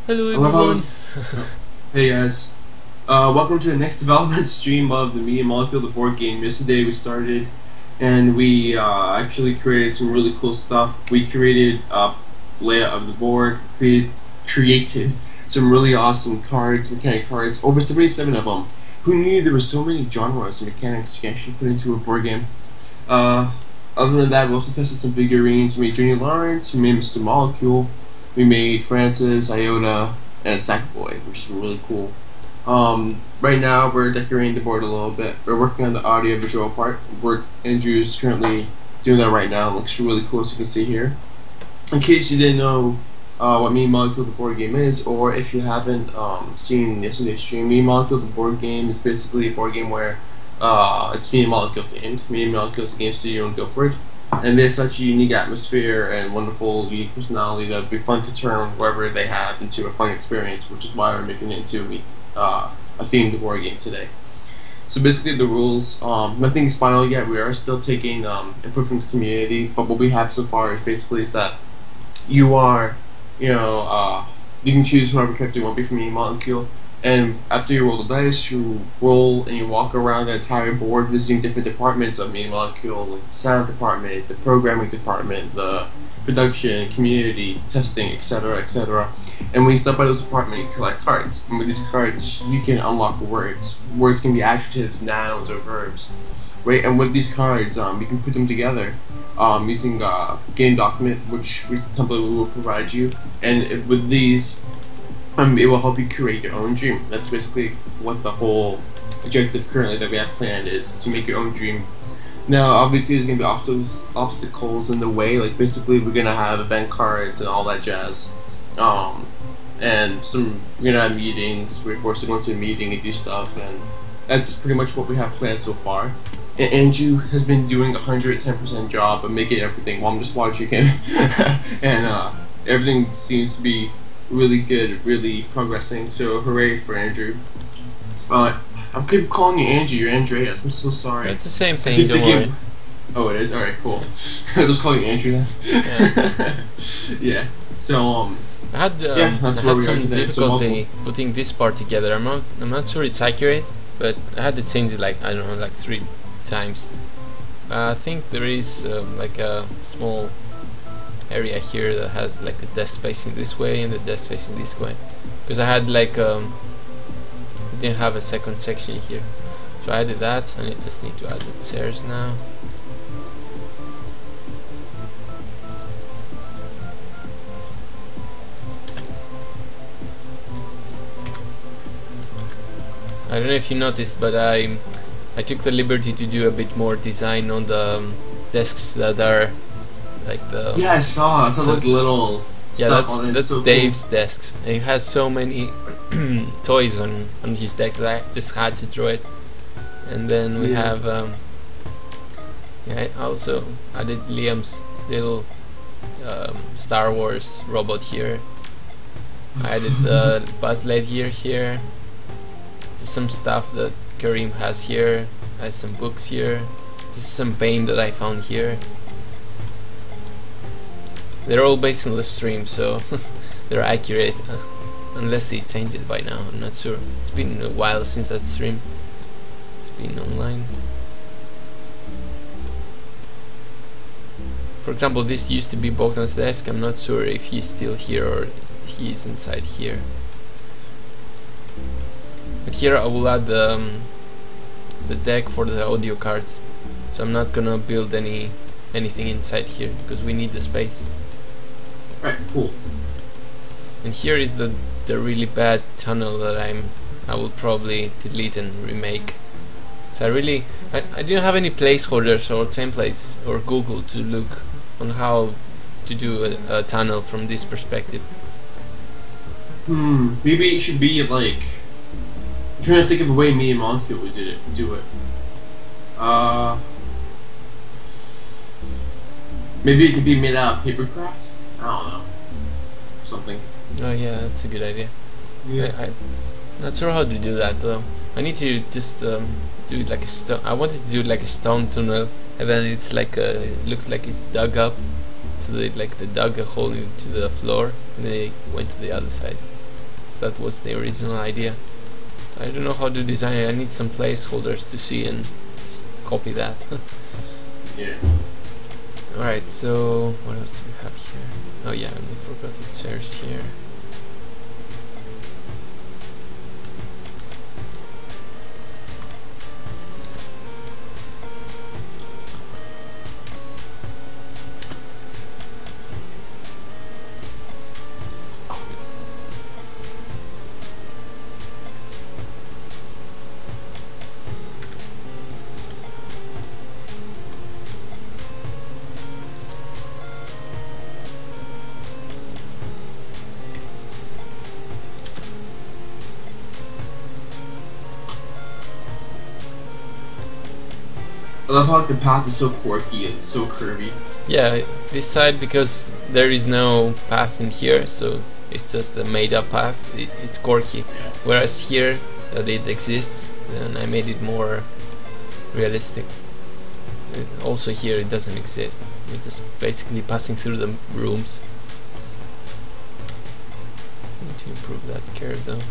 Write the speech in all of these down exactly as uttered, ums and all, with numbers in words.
Hello I love how everyone. it's- Hey guys, uh, welcome to the next development stream of the Me and Molecule the board game. Yesterday we started, and we uh, actually created some really cool stuff. We created a layout of the board, created, created some really awesome cards, mechanic cards, over seventy-seven of them. Who knew there were so many genres and mechanics you can actually put into a board game? Uh, Other than that, we also tested some figurines. We made Jenny Lawrence, we made Mister Molecule, we made Francis, Iota, and Sackboy, which is really cool. Um, right now, we're decorating the board a little bit. We're working on the audio visual part. We're Andrew's currently doing that right now. It looks really cool, as you can see here. In case you didn't know uh, what Me and Molecule the board game is, or if you haven't um, seen yesterday's stream, Me and Molecule the board game is basically a board game where uh, it's Me and Molecule themed. Me and Molecule is a game studio in Guildford, and there's such a unique atmosphere and wonderful, unique personality that would be fun to turn wherever they have into a fun experience, which is why we're making it into uh, a themed board game today. So basically, the rules, um, nothing is final yet. We are still taking um, input from the community, but what we have so far is basically is that you are, you know, uh, you can choose whoever character you want to be from your molecule. And after you roll the dice, you roll and you walk around the entire board visiting different departments of Main Molecule, like the sound department, the programming department, the production, community, testing, et cetera, et cetera. And when you step by those departments, you collect cards. And with these cards, you can unlock words. Words can be adjectives, nouns, or verbs. Right? And with these cards, um, you can put them together um, using a game document, which with the template we will provide you. And it, with these, um, it will help you create your own dream. That's basically what the whole objective currently that we have planned is, to make your own dream. Now, obviously, there's gonna be obst- obstacles in the way. Like basically, we're gonna have event cards and all that jazz. Um, and some we're gonna have meetings. We're forced to go into a meeting and do stuff, and that's pretty much what we have planned so far. And Andrew has been doing a hundred ten percent job of making everything while I'm just watching him, and uh, everything seems to be really good, really progressing. So hooray for Andrew! Uh, I keep calling you Andrew. You're Andreas. I'm so sorry. It's the same I thing, think the don't worry. game. Oh, it is. All right, cool. I'll just call you Andrew then. Yeah. Yeah. So um. I had um, Yeah, that's I where had we are some today. So difficulty putting this part together. I'm not I'm not sure it's accurate, but I had to change it like I don't know like three times. Uh, I think there is um, like a small area here that has like a desk facing this way and the desk facing this way, because I had like um, didn't have a second section here, so I added that, and I just need to add the chairs now. I don't know if you noticed, but I I took the liberty to do a bit more design on the um, desks that are like the Yeah, I saw. I saw So- like little yeah stuff that's on it. that's So cool. Dave's desks. And he has so many toys on on his desk that I just had to draw it. And then we Yeah. have um, yeah, I also added Liam's little um, Star Wars robot here. I added the Buzz Lightyear here. There's some stuff that Kareem has here. I have some books here. This is some paint that I found here. They're all based on the stream, so they're accurate, uh, unless they changed it by now. I'm not sure. It's been a while since that stream. It's been online. For example, this used to be Bogdan's desk. I'm not sure if he's still here or he is inside here. But here I will add the, um, the deck for the audio cards. So I'm not gonna build any anything inside here because we need the space. Right. Cool. And here is the the really bad tunnel that I'm I will probably delete and remake. So I really I, I didn't have any placeholders or templates or Google to look on how to do a, a tunnel from this perspective. Hmm. Maybe it should be like. I'm trying to think of a way Me and Molecule would did it. Do it. Uh. Maybe it could be made out of papercraft. I don't know. Something. Oh yeah, that's a good idea. Yeah. I, I'm not sure how to do that though. I need to just um, do it like a stone. I wanted to do it like a stone tunnel, and then it's like a, it looks like it's dug up, so they like they dug a hole into the floor, and they went to the other side. So that was the original idea. I don't know how to design it. I need some placeholders to see and just copy that. Yeah. Alright, so what else do we have here? Oh yeah, and we forgot the chairs here. I love how like, the path is so quirky and so curvy. Yeah, this side, because there is no path in here, so it's just a made up path, it, it's quirky. Yeah. Whereas here, that it exists, and I made it more realistic. It, also here it doesn't exist, we're just basically passing through the rooms. Just need to improve that curve though.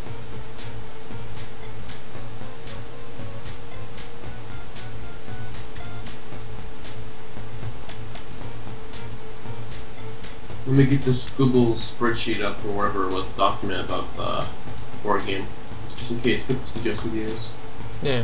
Let me get this Google spreadsheet up or whatever with a document about the board game, just in case people suggest ideas. Yeah.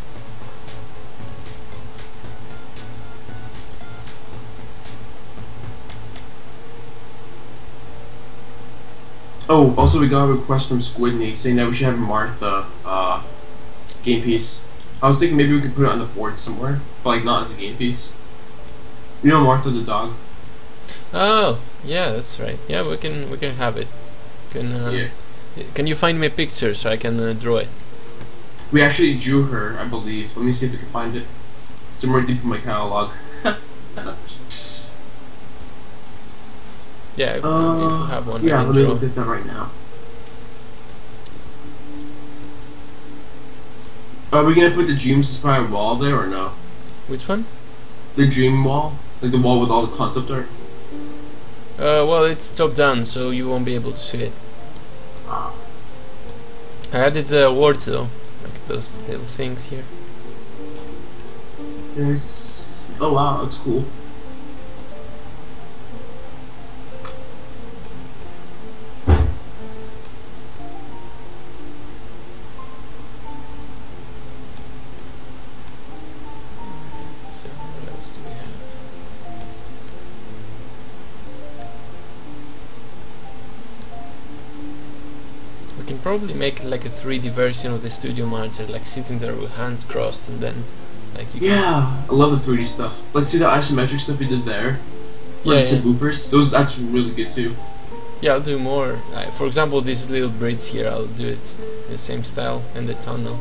Oh, also we got a request from Squidney saying that we should have Martha uh, game piece. I was thinking maybe we could put it on the board somewhere, but like not as a game piece. You know Martha the dog? Oh, yeah, that's right. Yeah, we can we can have it. Can uh, Yeah. Can you find me a picture so I can uh, draw it? We actually drew her, I believe. Let me see if we can find it. Somewhere deep in my catalog. Yeah, if, Uh, if you have one, yeah, I can let me draw. look at that right now. Are we gonna put the Dream Inspired wall there or no? Which one? The Dream wall? Like the wall with all the concept art? Uh, well, it's top down, so you won't be able to see it. Ah. I added the awards though, like those little things here. There's... Oh wow, that's cool. So what else do we have? We can probably make like a three D version of the studio monitor, like sitting there with hands crossed, and then like you Yeah, I love the three D stuff. Let's see the isometric stuff we did there. Yeah, With the yeah. subwoofers. Those, that's really good too. Yeah, I'll do more. Uh, for example, this little bridge here, I'll do it in the same style, and the tunnel.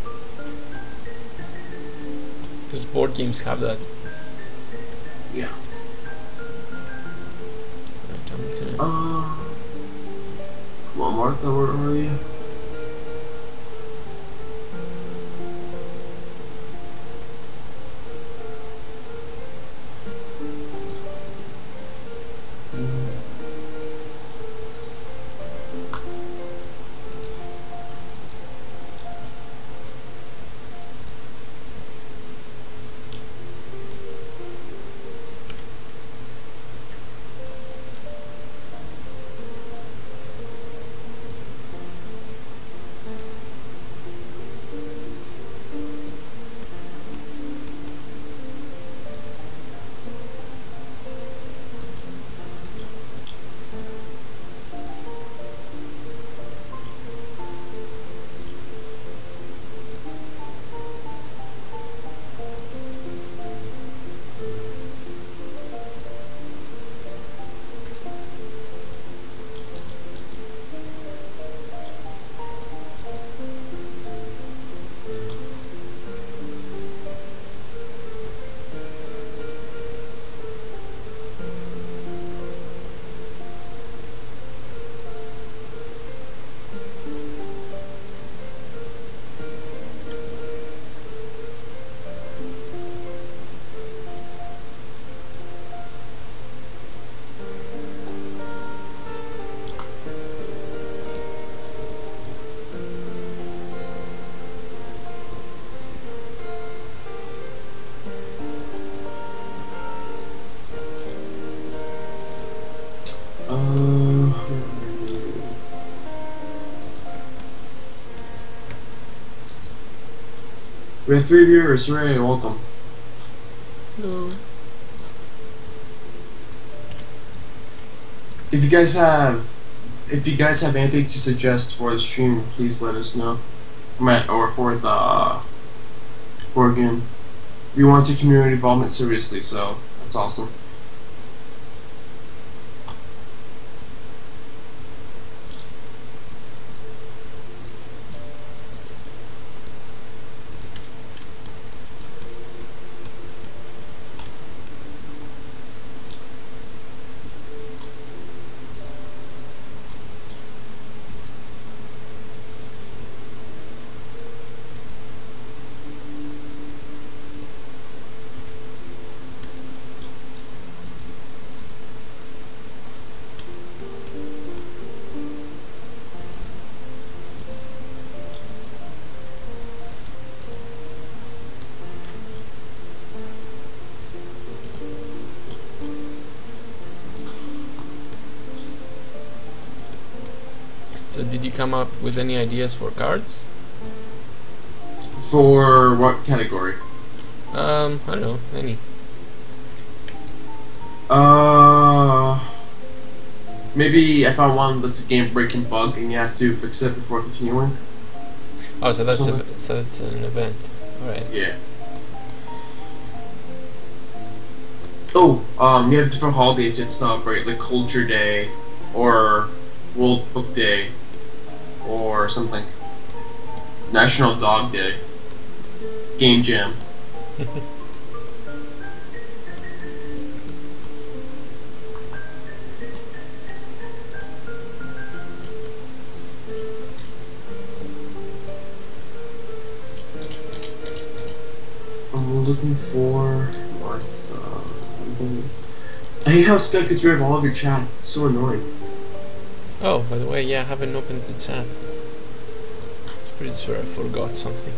Because board games have that. Yeah. Right, I'm gonna- Uh, come on, Martha, where are you? Uh, we have three viewers. Hooray! Welcome. Hello. If you guys have, if you guys have anything to suggest for the stream, please let us know. Or for the board game. We want to take community involvement seriously, so that's awesome. So did you come up with any ideas for cards? For what category? Um, I don't know, any. Uh, maybe I found one that's a game-breaking bug and you have to fix it before continuing. Oh, so that's Something. a, so that's an event. All right. Yeah. Oh, um, you have different holidays you have to celebrate, like Culture Day, or World Book Day, or something. National Dog Day. Game Jam. I'm looking for Martha. I hate how Skype gets rid of all of your chat. It's so annoying. Oh, by the way, yeah, I haven't opened the chat. I was pretty sure I forgot something.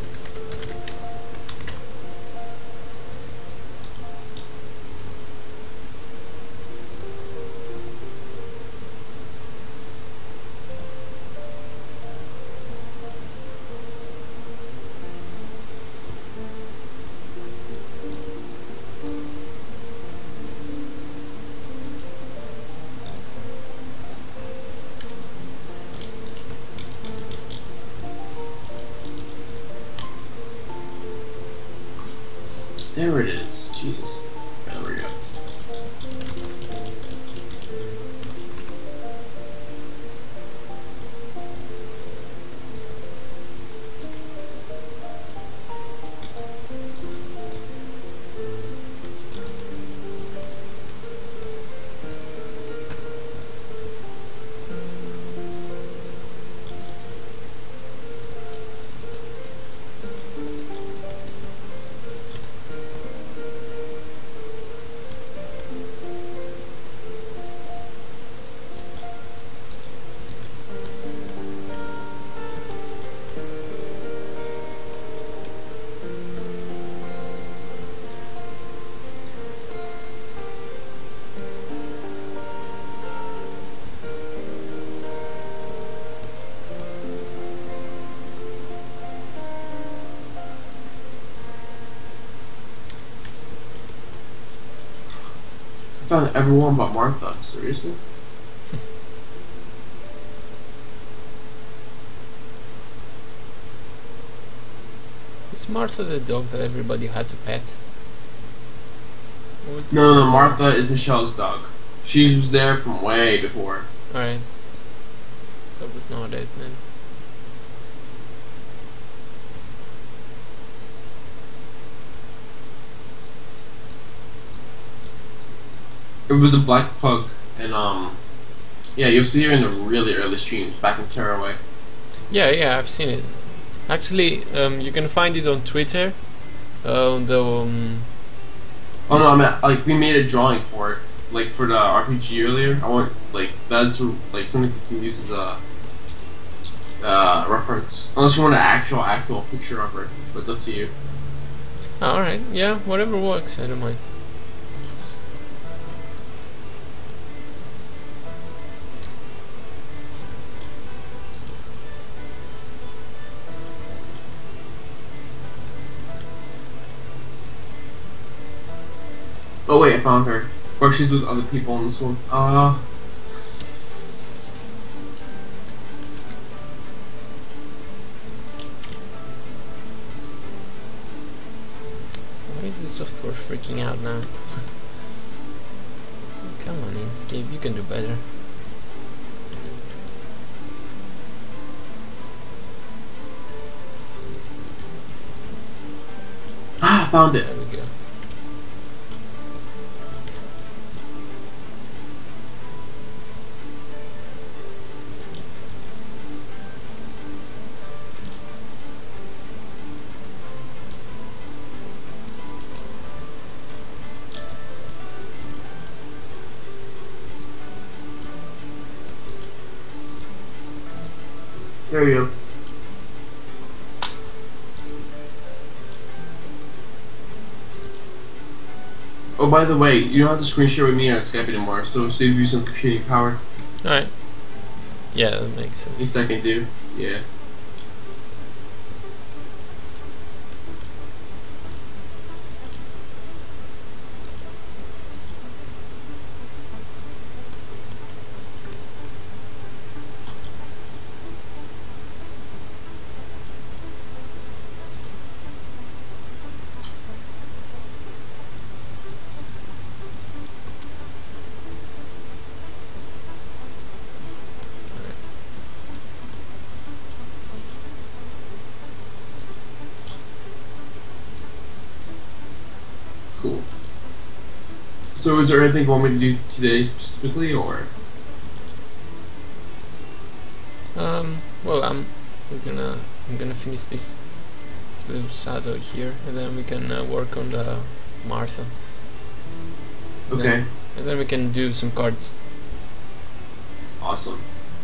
There it is. Jesus. There we go. I found everyone but Martha. Seriously? Is Martha the dog that everybody had to pet? Or was it- No, no, no. Martha is Michelle's dog. She was there from way before. Alright. So it was not it then. It was a black pug, and um, yeah, you'll see her in the really early streams back in Tearaway. Yeah, yeah, I've seen it. Actually, um, you can find it on Twitter. Uh, on the um, Oh no, I mean like we made a drawing for it, like for the R P G earlier. I want like that's like something you can use as a uh, reference, unless you want an actual actual picture of her. But it's up to you. all right, yeah, whatever works. I don't mind. found her. Or she's with other people on this one. Uh... Why is the software freaking out now? Come on, Inkscape, you can do better. Ah, found it. There we go. There you go. Oh, by the way, you don't have to screen share with me on Skype anymore, so save you some computing power. Alright. Yeah, that makes sense. At least I can do. Yeah. Cool. So is there anything you want me to do today specifically, or? Um, well, I'm we're gonna I'm gonna finish this, this little shadow here, and then we can uh, work on the Martha. And Okay. Then, and then we can do some cards. Awesome.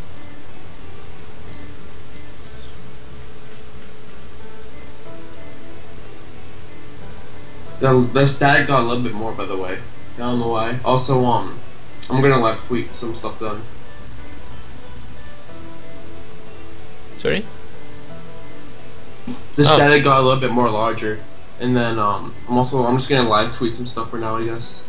The, the static got a little bit more, by the way. I don't know why. Also, um, I'm gonna like tweak some stuff done. Sorry? The Oh. static got a little bit more larger, and then um, I'm also I'm just gonna live tweet some stuff for now, I guess.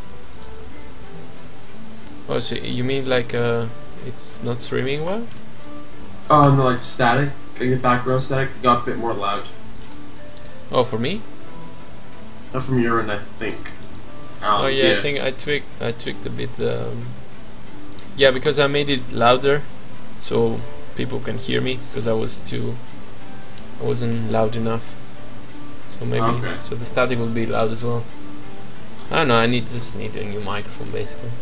Oh, so you mean like uh, it's not streaming well? Oh no, like static, like the background static got a bit more loud. Oh, for me? Not from your end, I think. Um, Oh yeah, I think I tweaked I tweaked a bit. Um, yeah, because I made it louder, so people can hear me. Because I was too, I wasn't loud enough. So maybe Okay. so the static will be loud as well. I don't know. I need just need a new microphone basically.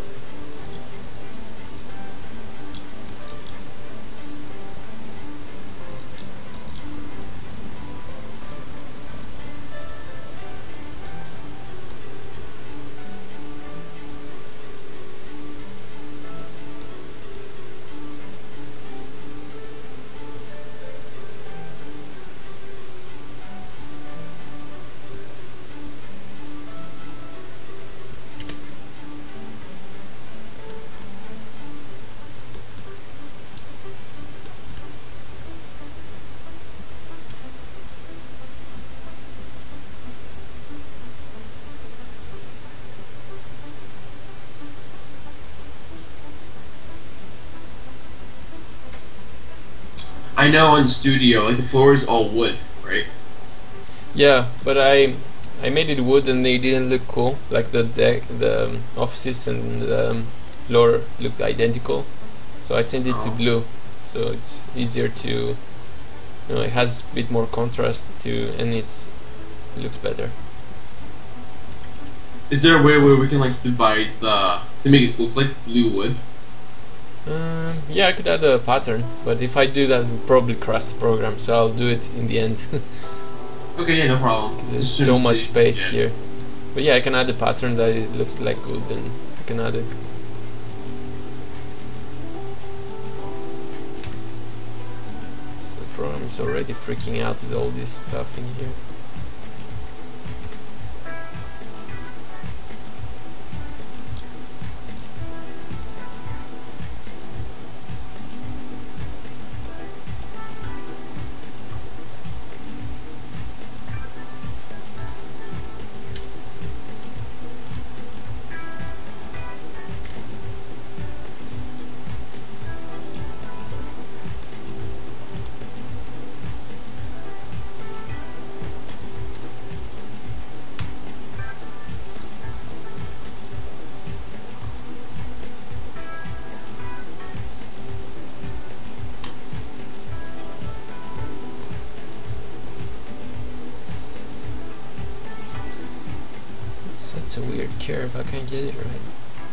I know in studio, like the floor is all wood, right? Yeah, but I I made it wood and they didn't look cool. Like the deck, the um, offices and the um, floor looked identical, so I changed it to Oh. blue. So it's easier to, you know, it has a bit more contrast to, and it's it looks better. Is there a way where we can like divide the to make it look like blue wood? Um, yeah, I could add a pattern, but if I do that, it will probably crash the program. So I'll do it in the end Okay, yeah, no problem. because there's Just so to much see. space Yeah. here. But yeah, I can add a pattern that it looks like good, and I can add it. So the program is already freaking out with all this stuff in here. it's a weird curve. I can't get it right.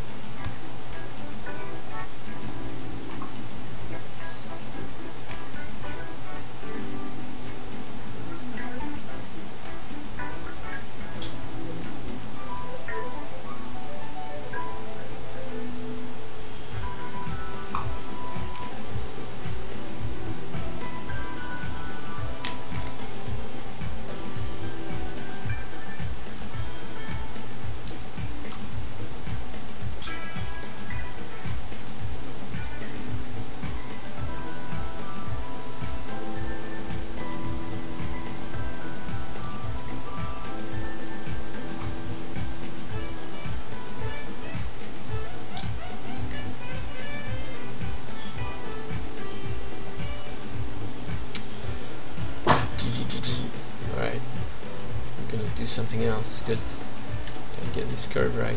Do something else because I can't get this curve right.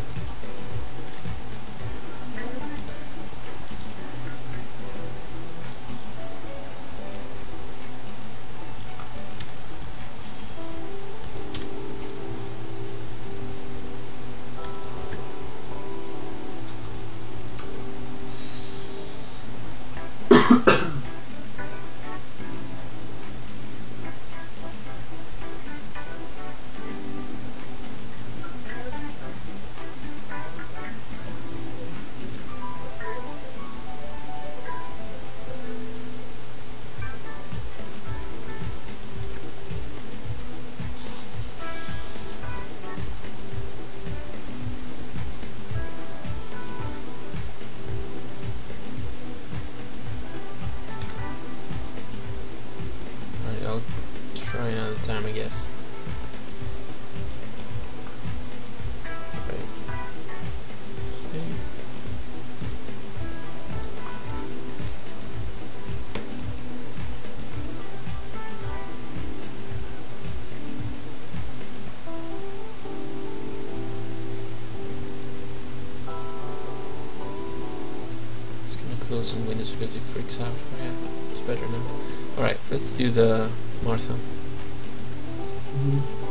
Try another time, I guess. Right. Stay. Just gonna close some windows because it freaks out. Yeah, it's better now. Alright, let's do the Martha. Mm-hmm.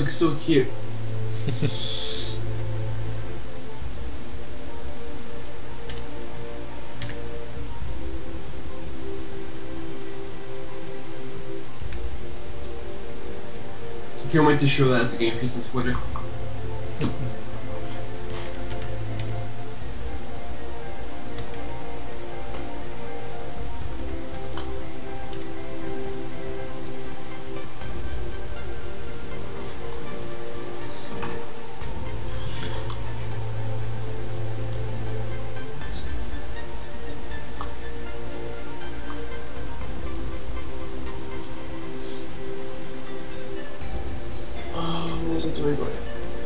looks so cute. I can't wait to show that as a game piece on Twitter. Very good.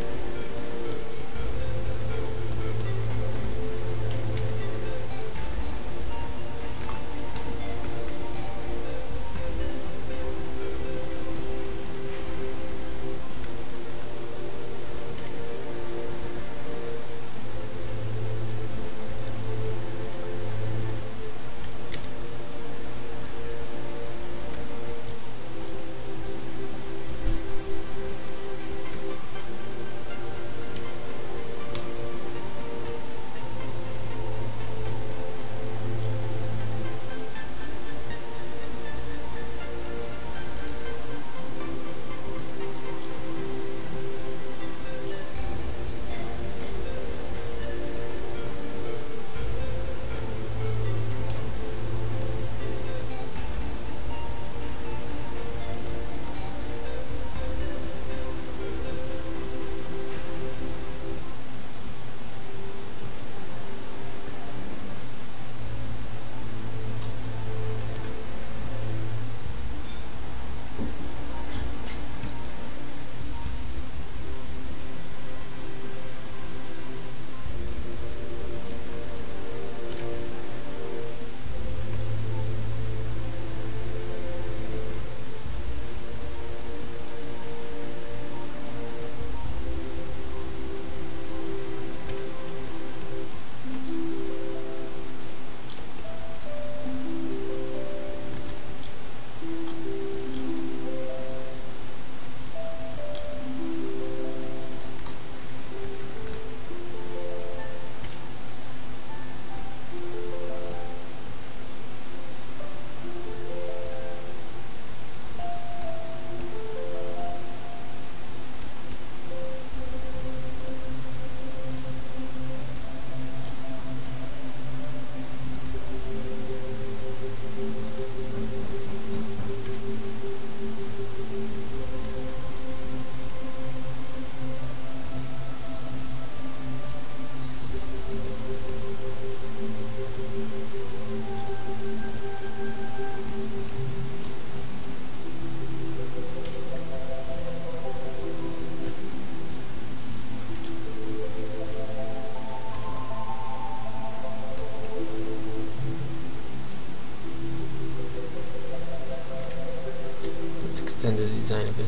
Extend the design a bit.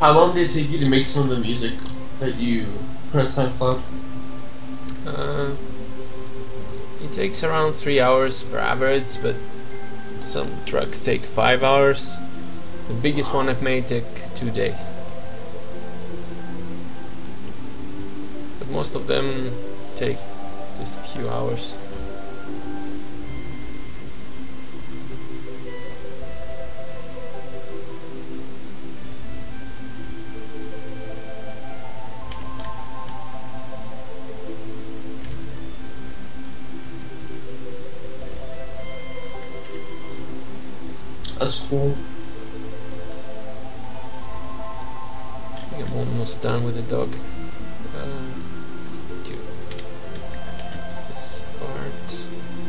How long did it take you to make some of the music that you put on SoundCloud? Uh, it takes around three hours per average, but some tracks take five hours. The biggest one I've made took two days. But most of them take just a few hours. That's cool. I think I'm almost done with the dog. Uh, just do this part.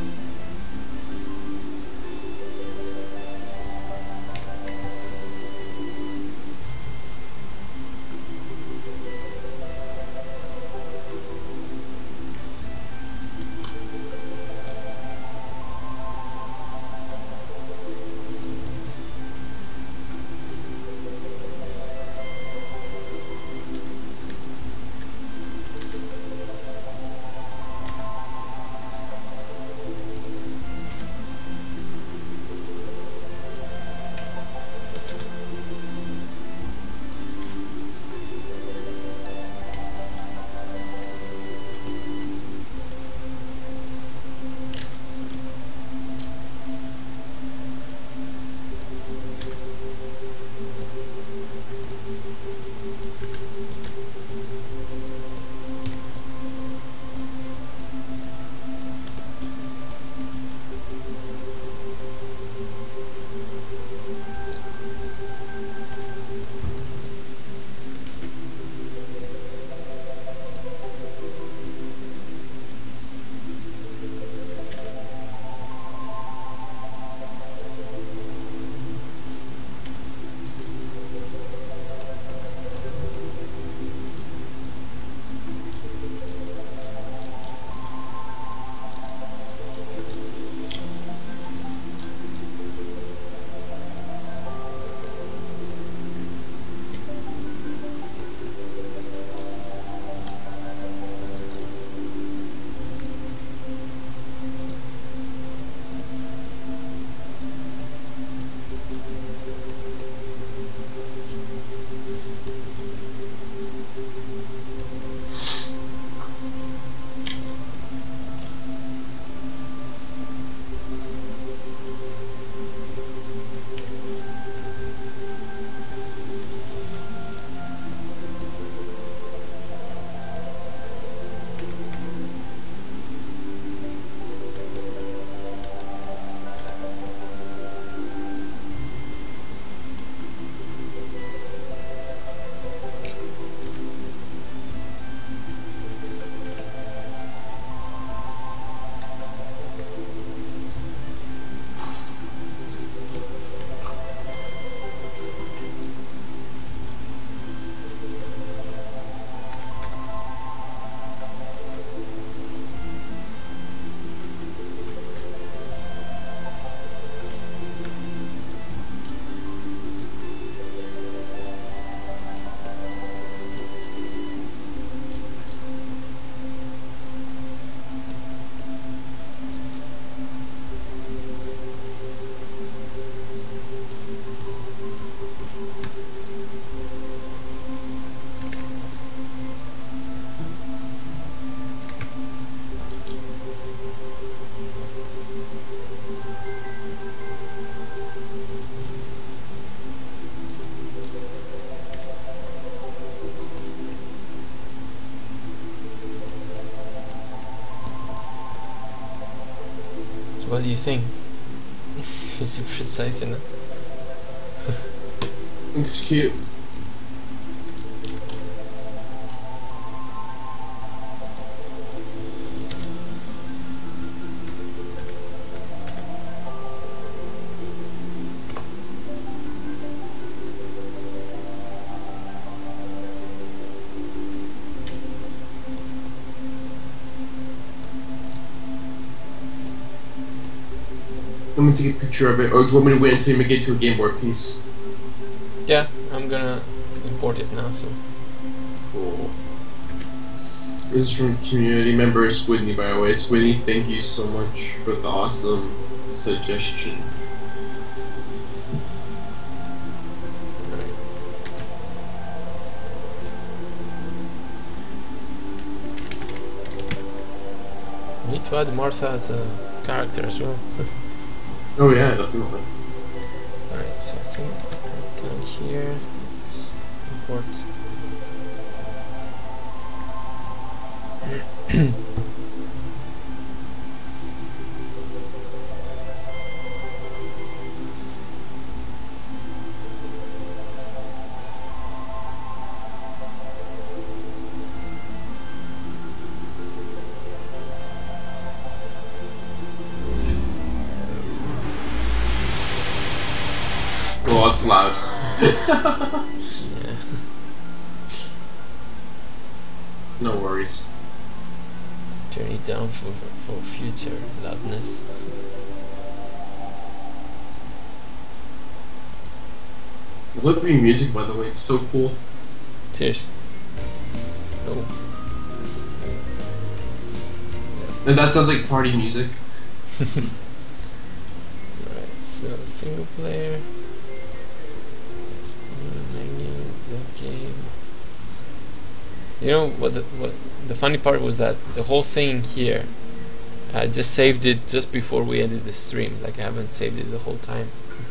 What do you think? Is it precise enough? It's cute. Let me take a picture of it, or do you want me to wait until you make it to a game board piece? Yeah, I'm gonna supported now, so Cool. This is from community member Squidney, by the way. Squidney, thank you so much for the awesome suggestion. we need to add Martha as a character as well. Oh yeah, definitely. Alright, so I think down here, let's import. Well, it's loud. Yeah. No worries. Turn it down for for future loudness. Libri music, by the way, it's so cool. Cheers. Oh. And that sounds like party music. Alright, so single player. Menu, that game. You know what the, what the funny part was that the whole thing here, I just saved it just before we ended the stream. Like I haven't saved it the whole time.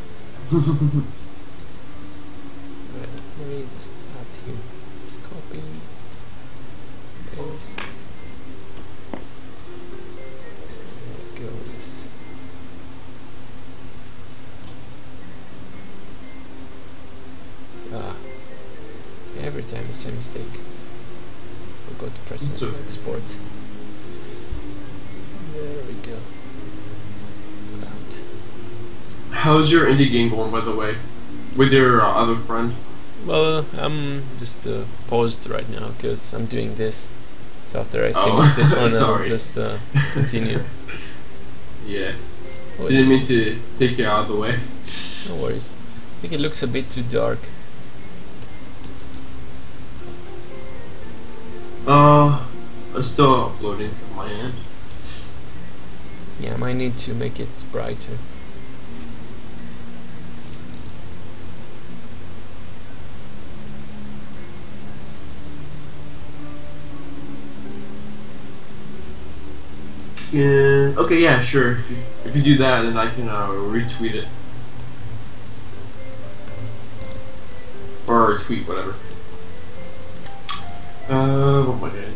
Right, let me just add him. Copy, paste. Go with. Ah, every time the same mistake. Forgot to press It's okay. export. There we go. Out. How's your indie game going, by the way? With your uh, other friend? Well, I'm just uh, paused right now because I'm doing this. So after I Oh, finish this one, I'll sorry. just uh, continue. Yeah. Oh, Didn't yeah. mean to take you out of the way. No worries. I think it looks a bit too dark. Uh, I'm still uploading on my end. Yeah, I might need to make it brighter. Yeah. Okay, yeah, sure. If you, if you do that, then I can uh, retweet it. Or tweet, whatever. Uh, what am I doing?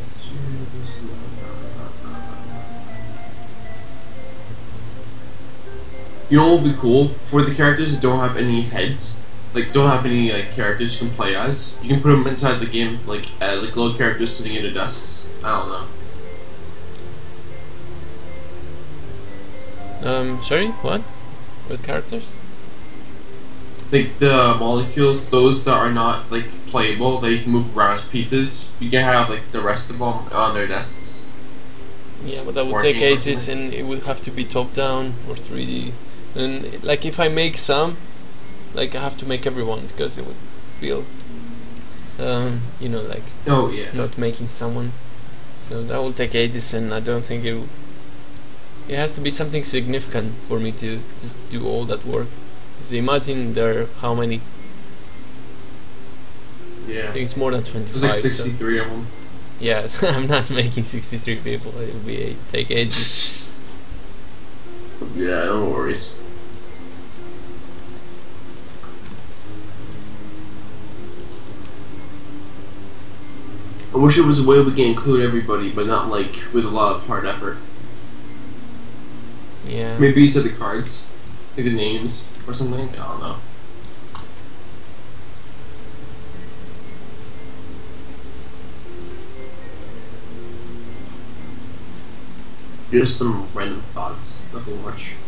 You know what would be cool? For the characters that don't have any heads, like don't have any like characters you can play as, you can put them inside the game like as like little characters sitting at their desks. I don't know. Um, sorry, what? What characters? Like the molecules, those that are not like playable, that you can move around as pieces, you can have like the rest of them on their desks. Yeah, but that would Working take on ages something. and it would have to be top down or three D. And like if I make some, like I have to make everyone because it would feel, um, you know, like Oh yeah. not making someone. So that will take ages, and I don't think it. W it has to be something significant for me to just do all that work. So imagine there are how many? Yeah. I think it's more than twenty-five. There's like so- sixty-three of them. Yes, I'm not making sixty-three people. It will be take ages. Yeah, no worries. I wish it was a way we can include everybody, but not like with a lot of hard effort. Yeah. Maybe you said the cards, like the names or something. I don't know. Just some random thoughts, nothing much.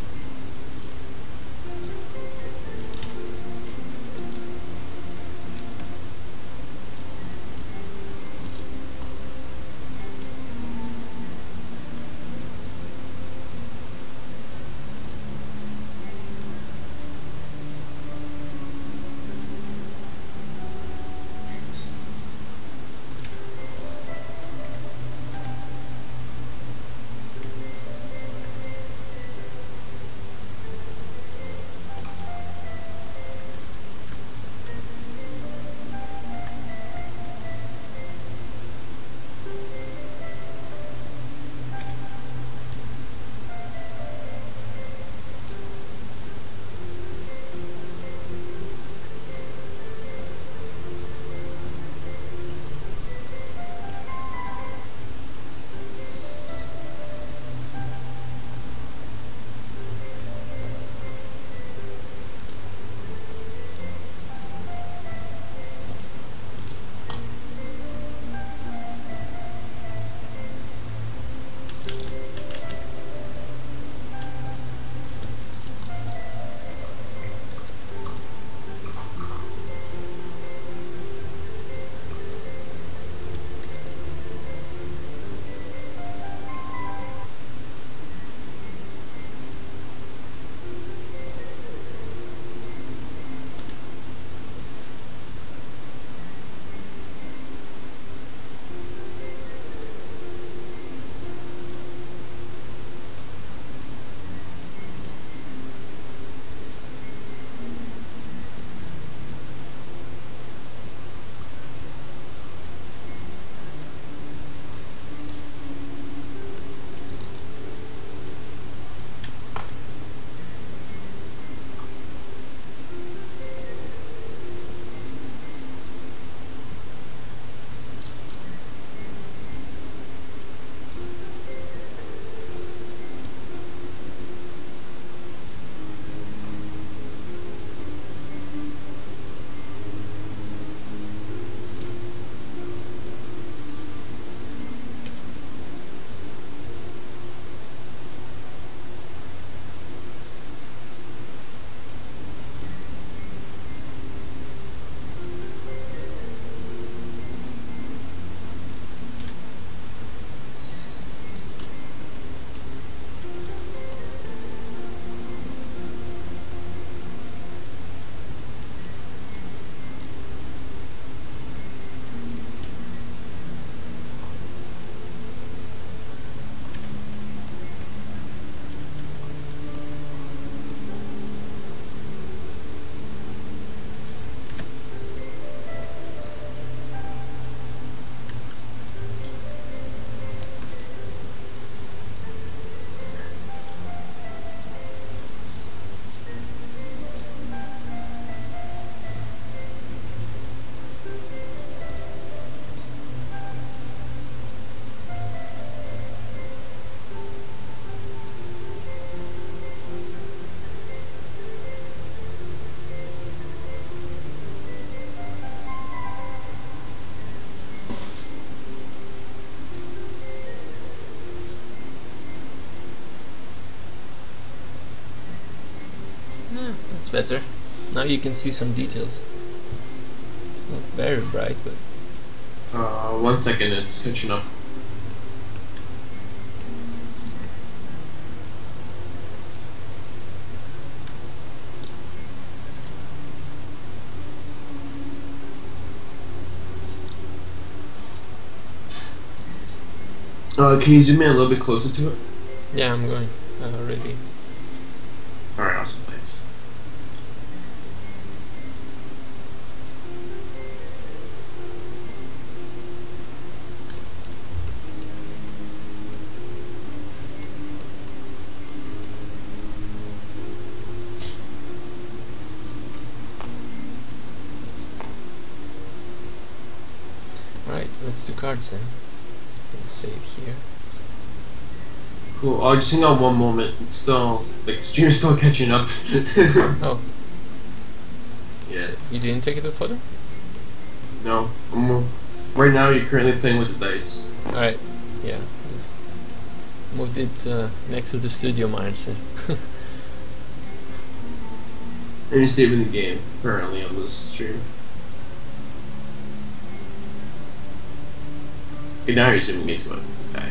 that's better. Now you can see some details. It's not very bright, but Uh, one second, it's catching up. Uh, can you zoom in a little bit closer to it? yeah, I'm going uh, already. Alright, awesome, thanks. Right, let's do cards then. Let's save here. Cool. Oh, just hang on one moment. It's still, like, stream's still catching up. Oh, Yeah. so you didn't take it to photo? No. I'm, right now, you're currently playing with the dice. Alright, yeah. Just moved it uh, next to the studio monitor. And you're saving the game, apparently, on this stream. Okay, now you're zooming into it. Okay.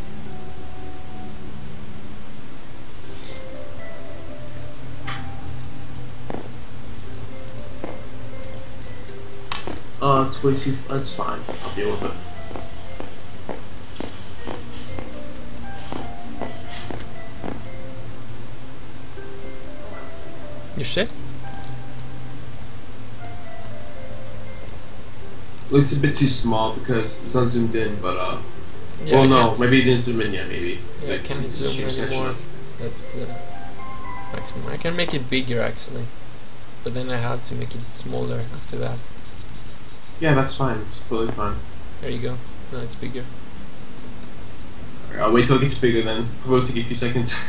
Uh, it's way too. That's fine. I'll deal with it. You set? Looks a bit too small because it's not zoomed in, but uh. Yeah, well, I no, can't- maybe it didn't zoom in yet. Maybe. Yeah, I Like, can't it's zoom stream's catching anymore. up. That's the maximum. I can make it bigger actually, but then I have to make it smaller after that. Yeah, that's fine. It's totally fine. There you go. Now it's bigger. Alright, I'll wait till it gets bigger then. It'll take a few seconds.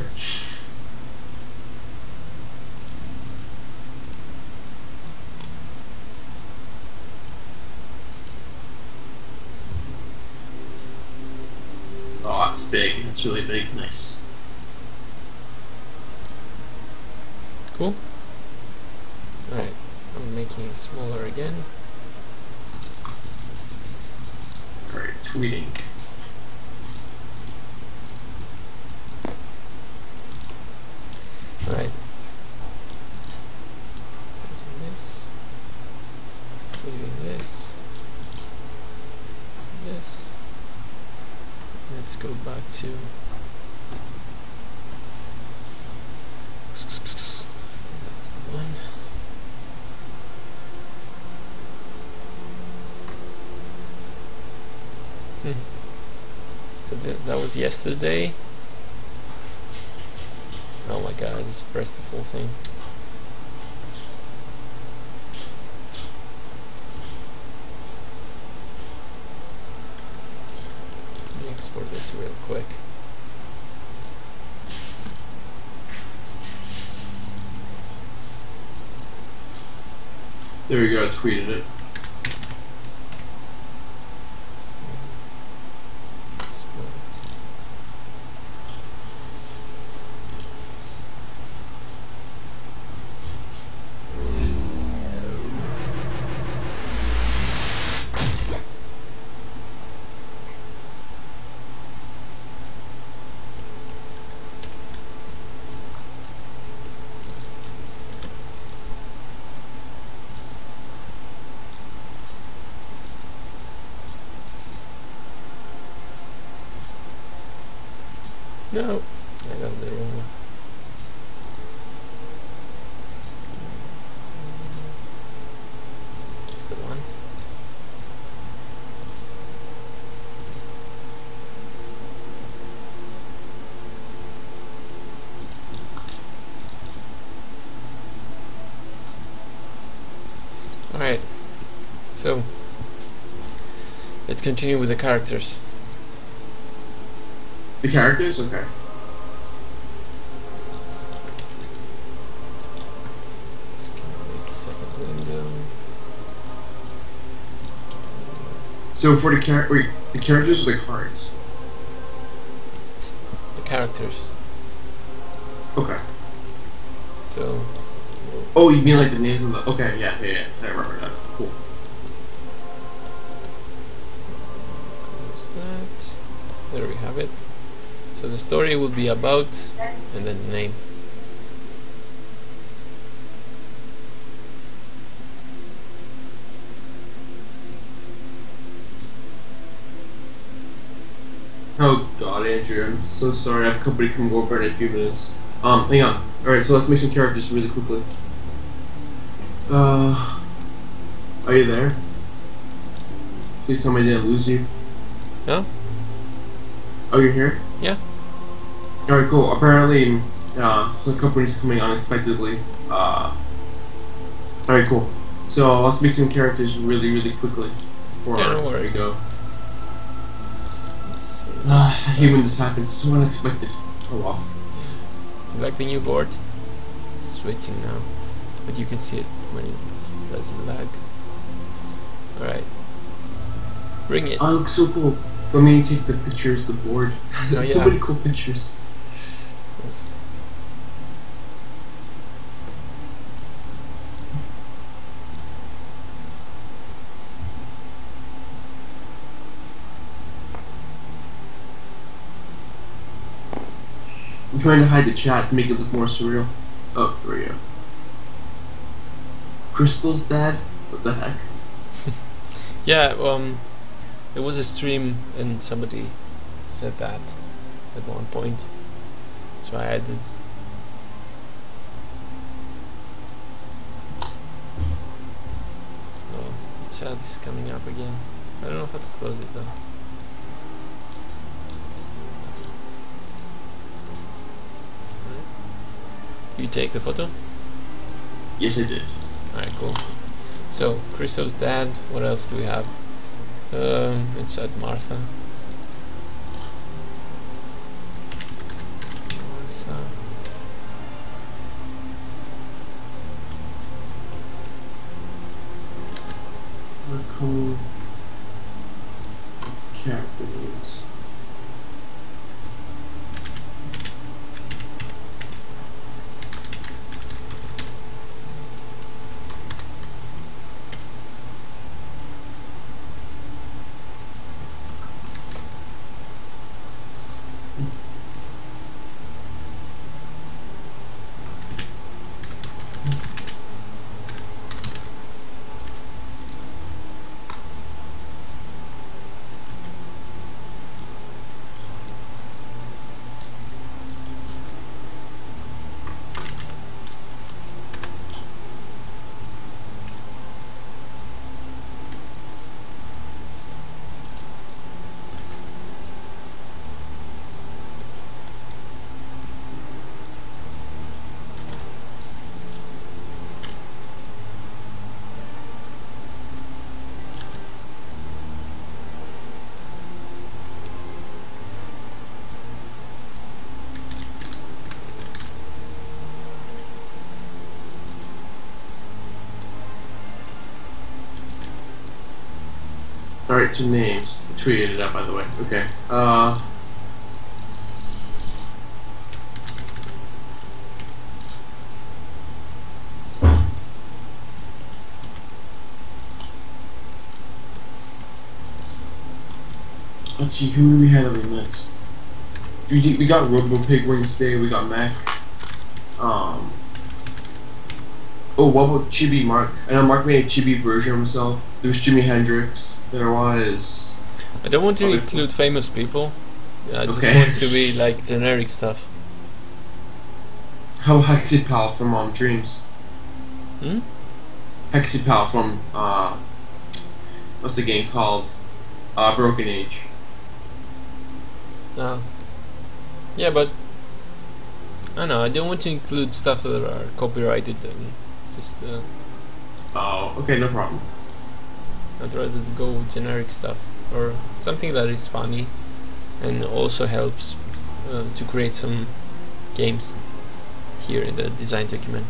Oh, it's big. It's really big. Nice. Cool. Alright, I'm making it smaller again. Alright, tweeting. Alright. Saving this. Saving this. This. Let's go back to that's the one. Hmm. So th that was yesterday. Oh my god, I just pressed the full thing. Let me export this real quick. There we go. I tweeted it. No, I got the wrong one. It's the one. Alright, so let's continue with the characters. The characters? Okay. Just gonna make a second window. So for the char- wait, the characters or the cards? The characters. Okay. So Oh, you mean like the names of the? Okay, yeah, yeah, yeah. I remember that. Cool. Close that. There we have it. So the story will be about, and then the name. Oh God, Andrew, I'm so sorry. I have company coming over in a few minutes. Um, hang on. All right, so let's make some characters really quickly. Uh, are you there? Please tell me I didn't lose you. No? Oh, you're here? Yeah. All right, cool. Apparently, uh, some company's coming unexpectedly. Uh, all right, cool. So let's make some characters really, really quickly before Yeah, no we worries. go. Ah, I hate when this happens. So unexpected. Oh well. You like the new board? Switching now, but you can see it when it doesn't lag. Alright. Bring it. Oh, it looks so cool. Let me take the pictures of the board. Oh, So yeah. many cool pictures. Yes. I'm trying to hide the chat to make it look more surreal. Oh, there we go. Crystal's dad? What the heck? Yeah, um, there was a stream and somebody said that at one point, so I added. Oh, the chat is coming up again. I don't know how to close it though. You take the photo? Yes, I did. Alright, cool. So, Crystal's dad, what else do we have? Um, it's at Martha. Martha. We're cool. Character names. Alright, some names. I tweeted it out, by the way. Okay. Uh. Let's see, who do we have on the list? We, did, we got RoboPig Wednesday, we got Mac. Um. Oh, what about Chibi Mark? I know Mark made a Chibi version of himself. There was Jimi Hendrix. There was. I don't want to Okay. include famous people. I just Okay. want to be like generic stuff. How Hexipal from um, Dreams. Hmm? Hexipal from uh, what's the game called? Uh, Broken Age. Ah. Yeah, but I don't know. I don't want to include stuff that are copyrighted. And just uh, Oh, okay, no problem. I'd rather go with generic stuff or something that is funny and also helps uh, to create some games here in the design document.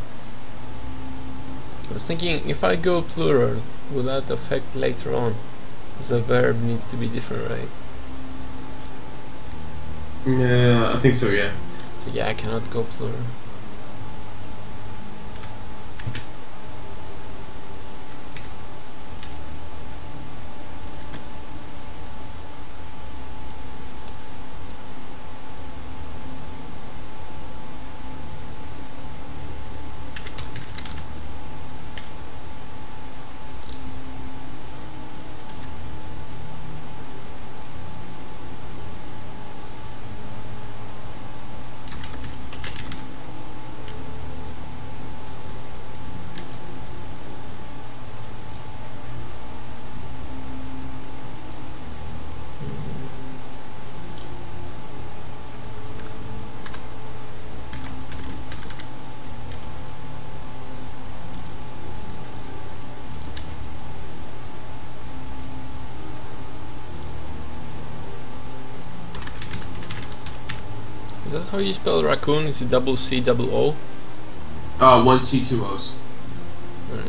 I was thinking, if I go plural, will that affect later on? Because the verb needs to be different, right? Yeah, I think so. Yeah. So yeah, I cannot go plural. Is that how you spell raccoon? Is it double C double O? Uh, one C, two O's. Alright.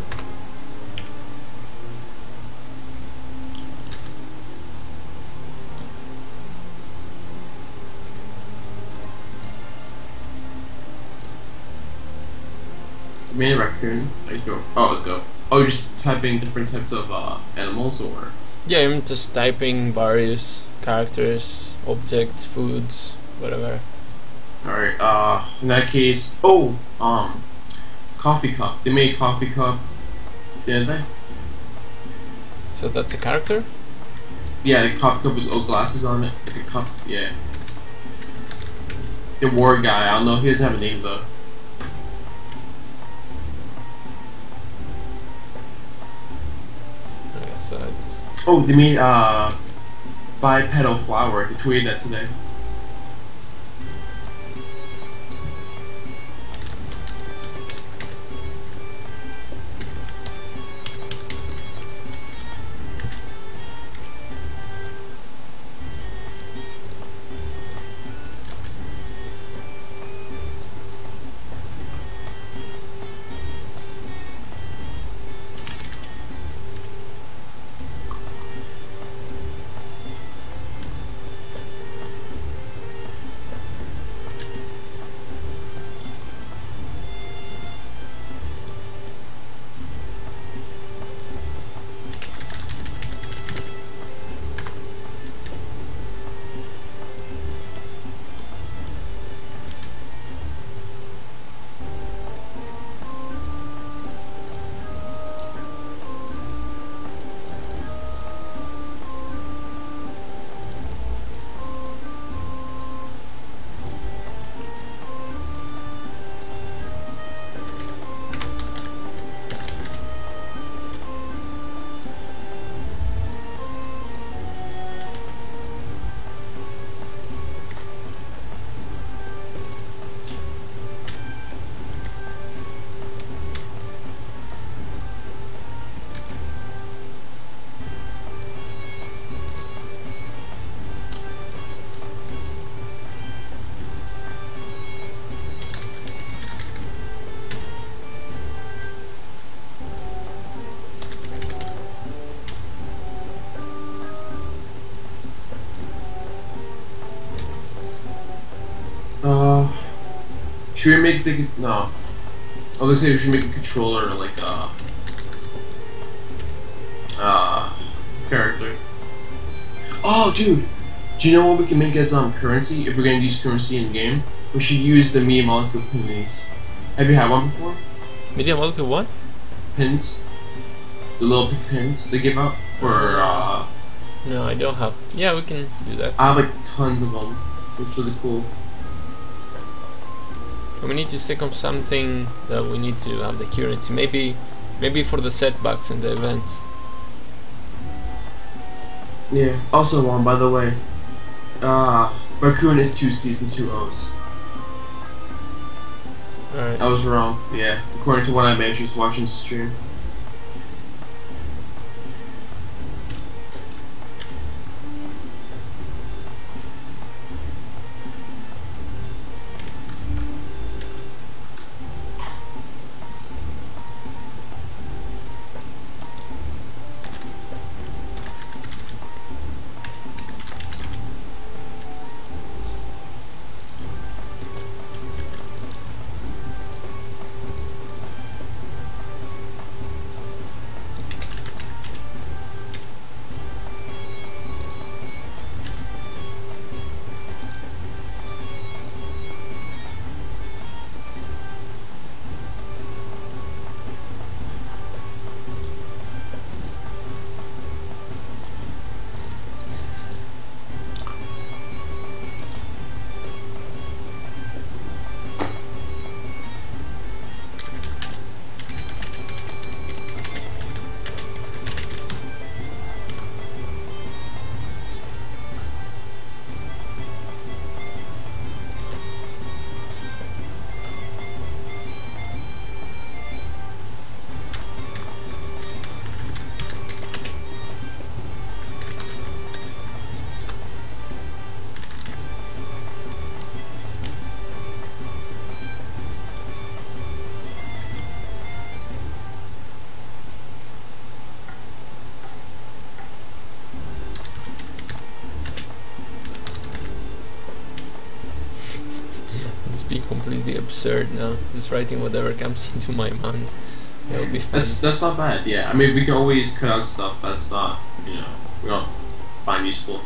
Main raccoon. I go. Oh, go. Oh, you're just typing different types of uh, animals, or? Yeah, I'm just typing various characters, objects, foods, whatever. Alright, uh, in that case, oh, um, coffee cup. They made coffee cup, didn't they? So that's a character? Yeah, a coffee cup with little glasses on it, like a cup, yeah. The war guy, I don't know, he doesn't have a name though. Okay, so I just... Oh, they made, uh, bipedal flower. They tweeted that today. Uh, should we make the no? I was gonna say we should make a controller like a uh character. Oh, dude, do you know what we can make as um currency if we're gonna use currency in game? We should use the Media Molecule pins. Have you had one before? Media Molecule what? Pins, the little pink pins they give out for uh. No, I don't have. Yeah, we can do that. I have like tons of them, which is really cool. We need to stick on something that we need to have the currency. Maybe, maybe for the setbacks and the events. Yeah. Also, one by the way, uh, raccoon is two C's and two O's. Alright. I was wrong. Yeah, according to what I made, just watching the stream. just being completely absurd now. Just writing whatever comes into my mind. It'll be fun. That's that's not bad. Yeah, I mean we can always cut out stuff that's not, you know, we don't find useful.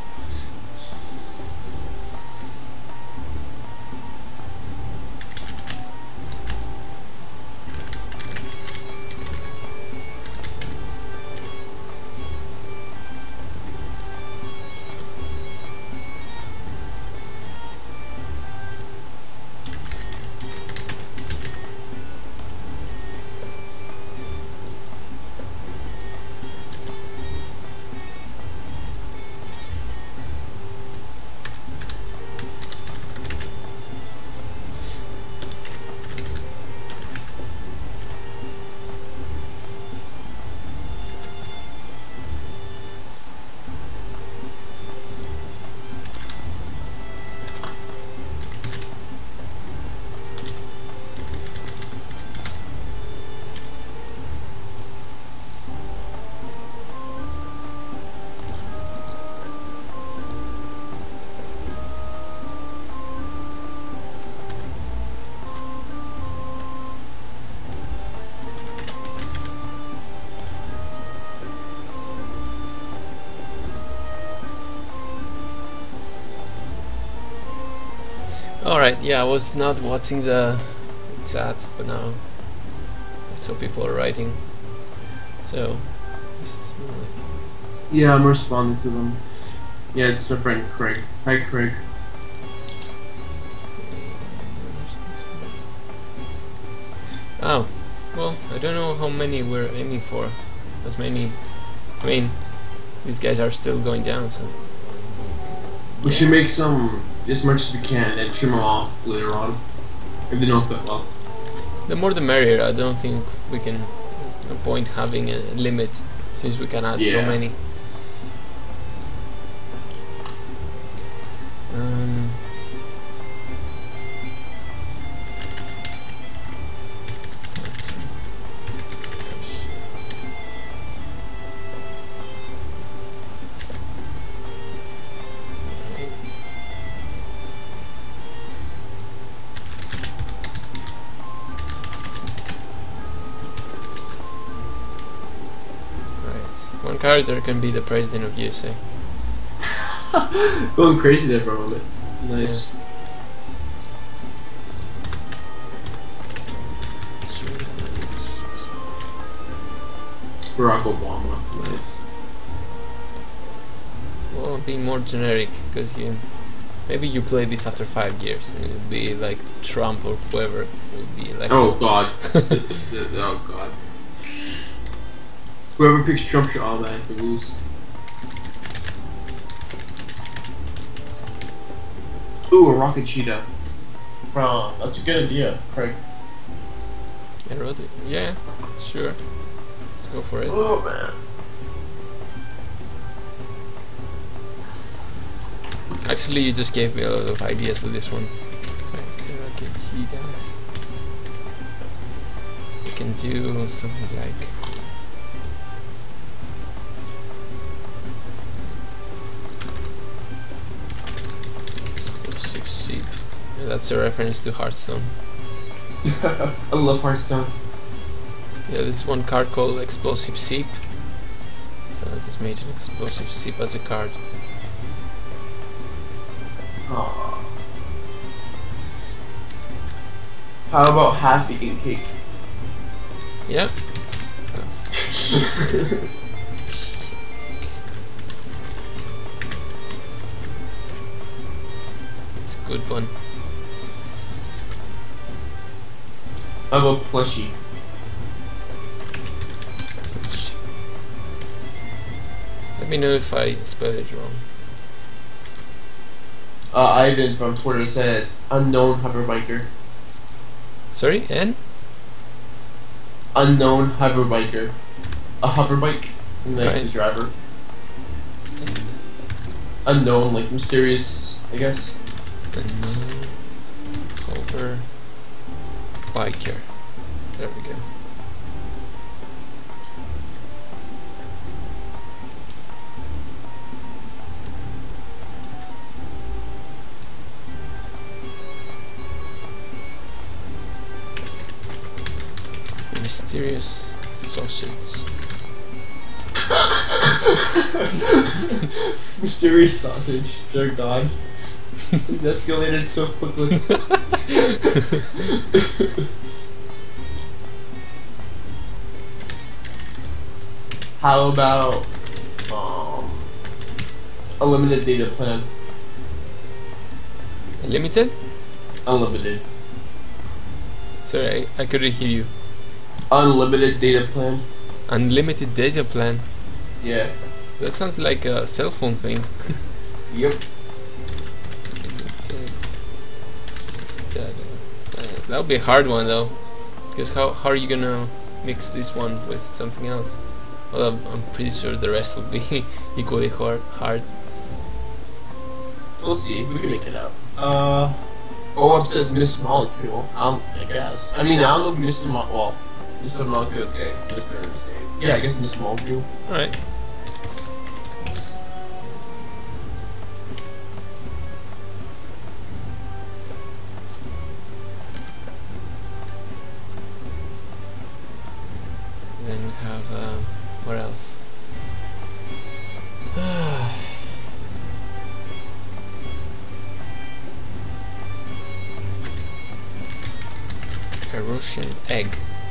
Alright, yeah, I was not watching the chat, but now I saw people are writing. So, this is more like... Yeah, I'm responding to them. Yeah, it's my friend Craig. Hi, Craig. Oh, well, I don't know how many we're aiming for. As many... I mean, these guys are still going down, so... We should make some as much as we can and trim them off later on if they don't fit well. The more the merrier. I don't think we can. There's no point having a limit since we can add so Yeah. many. Um, One character can be the president of U S A. Going crazy there for a moment. Nice. Yeah. Barack Obama. Nice. Well, being more generic, because you maybe you play this after five years and it'll be like Trump or whoever will be like. Oh god. Oh god. Whoever picks Trump should automatically lose. Ooh, a rocket cheetah. From that's a good idea, Craig. I wrote it. Yeah, sure. Let's go for it. Oh man. Actually, you just gave me a lot of ideas with this one. Right, rocket cheetah. You can do something like. That's a reference to Hearthstone. I love Hearthstone. Yeah, this one card called Explosive Seep. So I just made an Explosive Seep as a card. Aww. How about half-eaten cake? Yeah. It's a good one. How about plushie? Let me know if I spelled it wrong. Uh, Ivan from Twitter says unknown hoverbiker. Sorry, N? Unknown hoverbiker. A hoverbike, like Right. the driver. Unknown, like mysterious, I guess. Unknown hover biker. There we go. Mysterious sausage. Mysterious sausage. Dear God. It escalated so quickly. How about um, a limited data plan? Limited? Unlimited. Sorry, I, I couldn't hear you. Unlimited data plan? Unlimited data plan? Yeah. That sounds like a cell phone thing. Yep. That would be a hard one though, because how, how are you gonna mix this one with something else? Well, I'm, I'm pretty sure the rest will be equally hard. hard. We'll see. We can make it up. Uh, O-Up says Miss Molecule. Um, I guess. I mean, I don't know if Mister Mo- well, Mister Molecule is guys. Mister Yeah, I guess Miss Molecule. Alright. Then we have, um, what else? A Russian egg.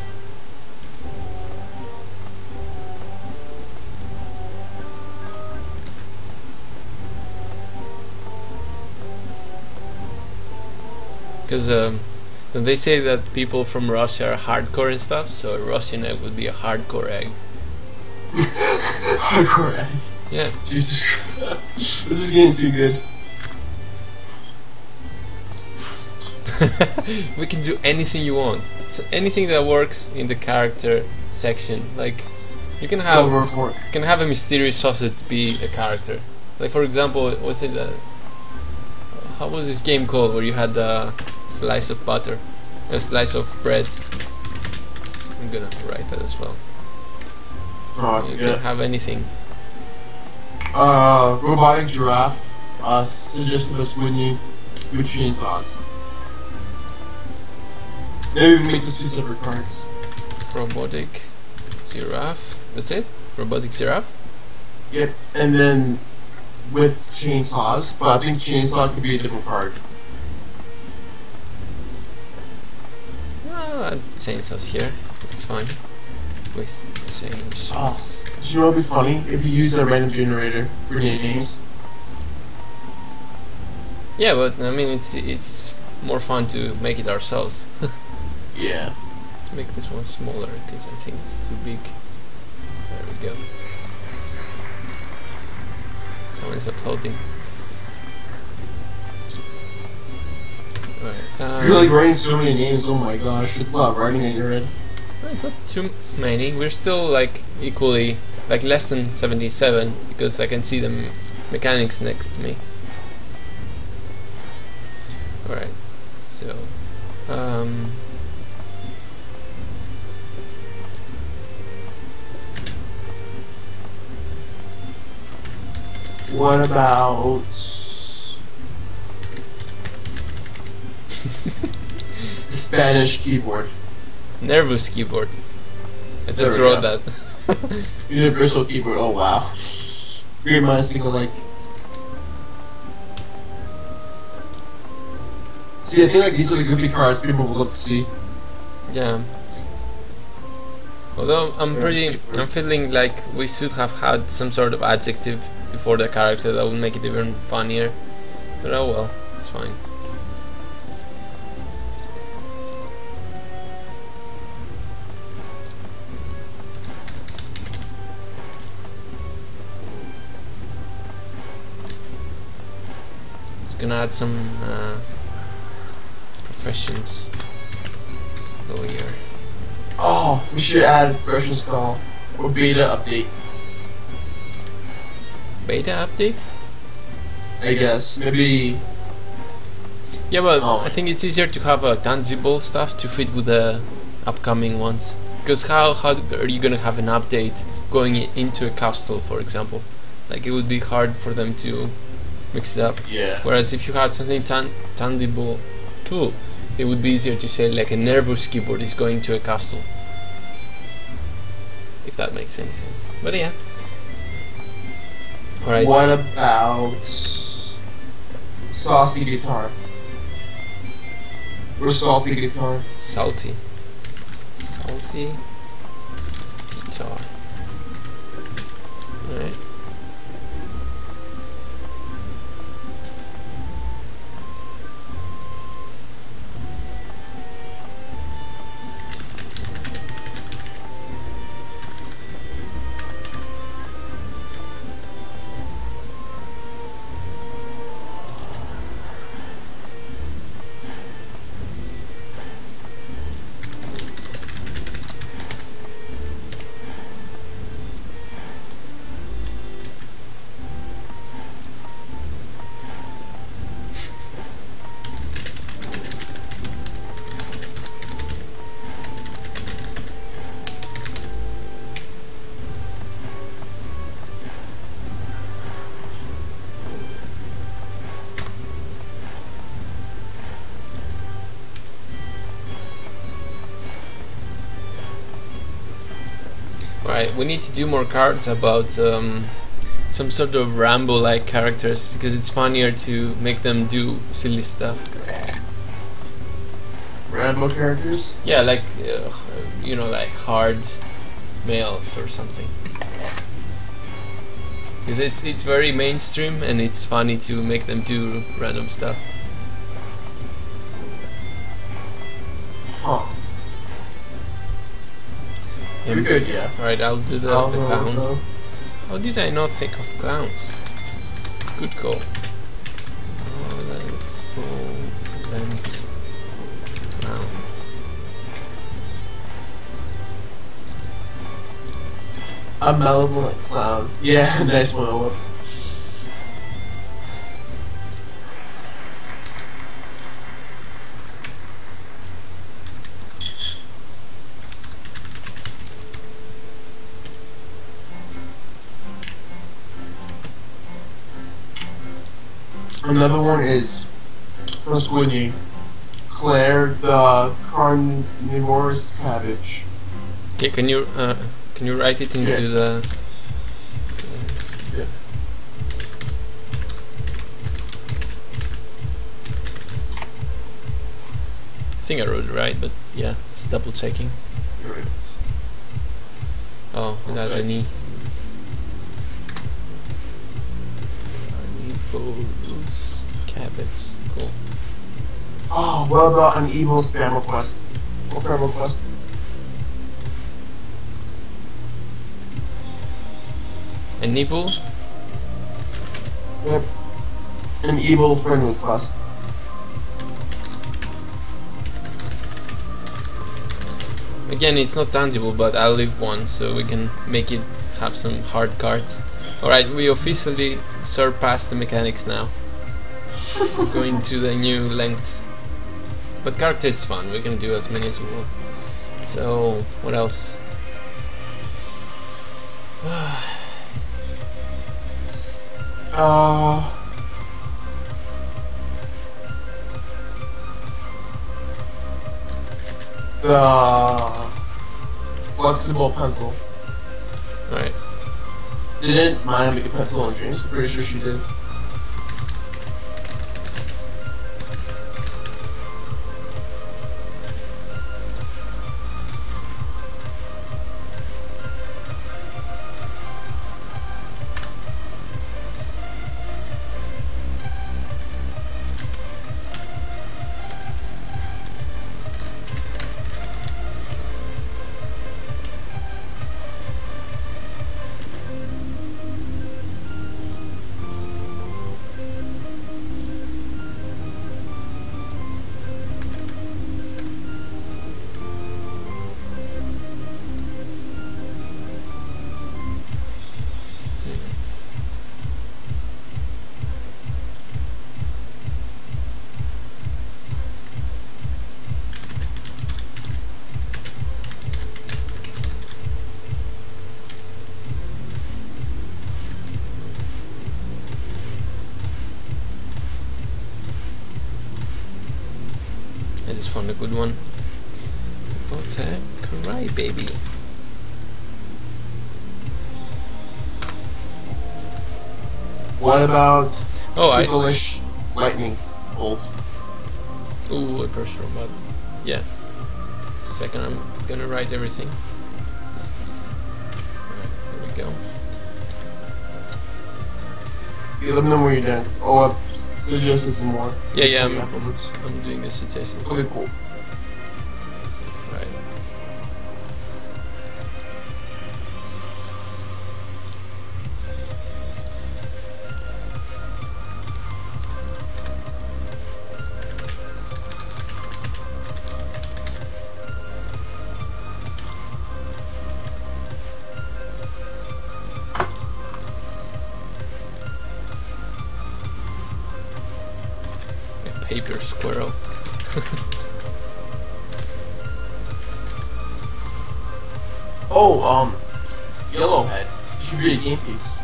Because um, don't they say that people from Russia are hardcore and stuff? So a Russian egg would be a hardcore egg. Hardcore egg. Yeah. Jesus Christ. This is getting too good. We can do anything you want. It's anything that works in the character section. Like you can have Silver fork. you can have a mysterious sausage be a character. Like for example, what's it? Uh, how was this game called where you had a slice of butter, a slice of bread? I'm gonna write that as well. Oh, You yeah. can have anything. Uh, robotic giraffe. Uh, suggested us when you with chainsaws. Maybe we make this two separate cards. Robotic giraffe. That's it. Robotic giraffe. Yep, and then with chainsaws, but I think chainsaw could be a different card. Ah, chainsaws here. That's fine. With chainsaws. Do you know what would be funny if you use a random generator for names? Yeah, but I mean it's it's more fun to make it ourselves. Yeah. Let's make this one smaller because I think it's too big. There we go. Someone is uploading. Alright. Um, You're like writing so many names, oh my gosh, it's a lot of writing in your head. It's not too many. We're still like equally, like less than seventy-seven because I can see the me mechanics next to me. Alright, so um, What about Spanish keyboard? Nervous keyboard. I just There we wrote go. that. Universal keyboard, oh wow. Great minds think alike. See, I think like these are the goofy cards people would love to see. Yeah. Although I'm Nervous pretty, keyboard. I'm feeling like we should have had some sort of adjective before the character that would make it even funnier. But oh well, it's fine. It's gonna add some uh, professions. Lawyer. Oh, we should add fresh install or beta update, Beta update? I guess. Maybe. Yeah, but Oh. I think it's easier to have uh, tangible stuff to fit with the upcoming ones. Because how how are you gonna have an update going i- into a castle, for example? Like it would be hard for them to mix it up. Yeah. Whereas if you had something tan tangible, too, it would be easier to say like a nervous keyboard is going to a castle. if that makes any sense. But yeah. Alright. What about saucy guitar? Or salty guitar? Salty. Salty guitar. Alright. Alright, we need to do more cards about um, some sort of Rambo-like characters, because it's funnier to make them do silly stuff. Rambo characters? Yeah, like, uh, you know, like hard males or something. Because it's, it's very mainstream and it's funny to make them do random stuff. Huh. Yeah, You're good, yeah. Alright, I'll do the, I'll the go clown. with, uh, How did I not think of clowns? Good call. Lens clown. A malevolent clown. Yeah, nice one. Another one is from Squidney. Claire the carnivorous cabbage. Okay, can you uh, can you write it into Yeah. the? Yeah. I think I wrote it right, but yeah, it's double checking. Here it is. Oh, without sorry. any. Carnivorous cabbage. Cool. Oh, what about an evil spam request? Or friend request? An evil? Yep. An evil friend request. Again, it's not tangible, but I'll leave one so we can make it have some hard cards. Alright, we officially surpassed the mechanics now. We're going to the new lengths. But character is fun, we can do as many as we want. So, what else? Uh... The flexible pencil. Alright. Didn't Maya make a pencil in Dreams? I'm pretty sure she did. I just found a good one. What a cry baby. What about Oh, I. ticklish lightning bolt? Ooh, a personal button. Yeah. Second, I'm gonna write everything. Just, alright, there we go. You let me know when you're done. Oh, I suggested some more. Yeah, yeah, I'm, Afterwards. I'm doing the suggestions. Okay, cool. Right. A paper squirrel. Oh, um, Yellowhead. Should be a game piece.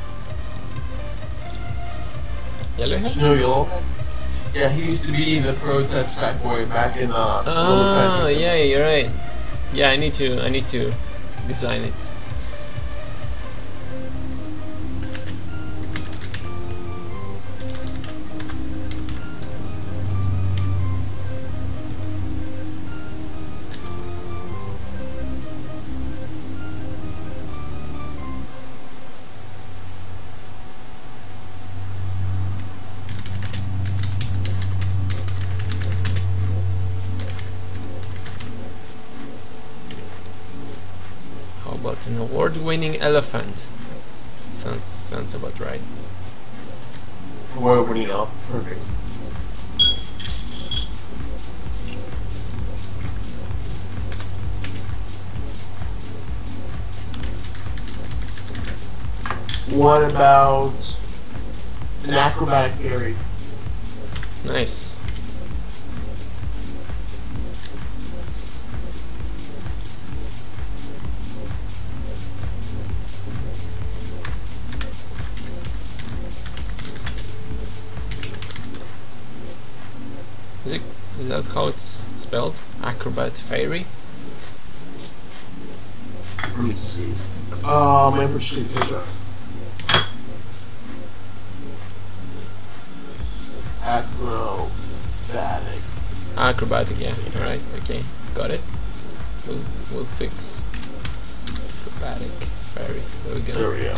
Yellowhead? Did you know Yellowhead? Yeah, he used to be the prototype sack boy back in uh. Oh, Little yeah, you're right. Yeah, I need to, I need to design it. How about an award-winning elephant? Sounds sounds about right. We're opening up. Perfect. What about an acrobatic fairy? Nice. Is it? Is that how it's spelled? Acrobat fairy? Let me see. Uh, my interesting picture. Acrobatic. Acrobatic, yeah. Alright, okay. Got it. We'll we'll fix acrobatic fairy. There we go. There we go.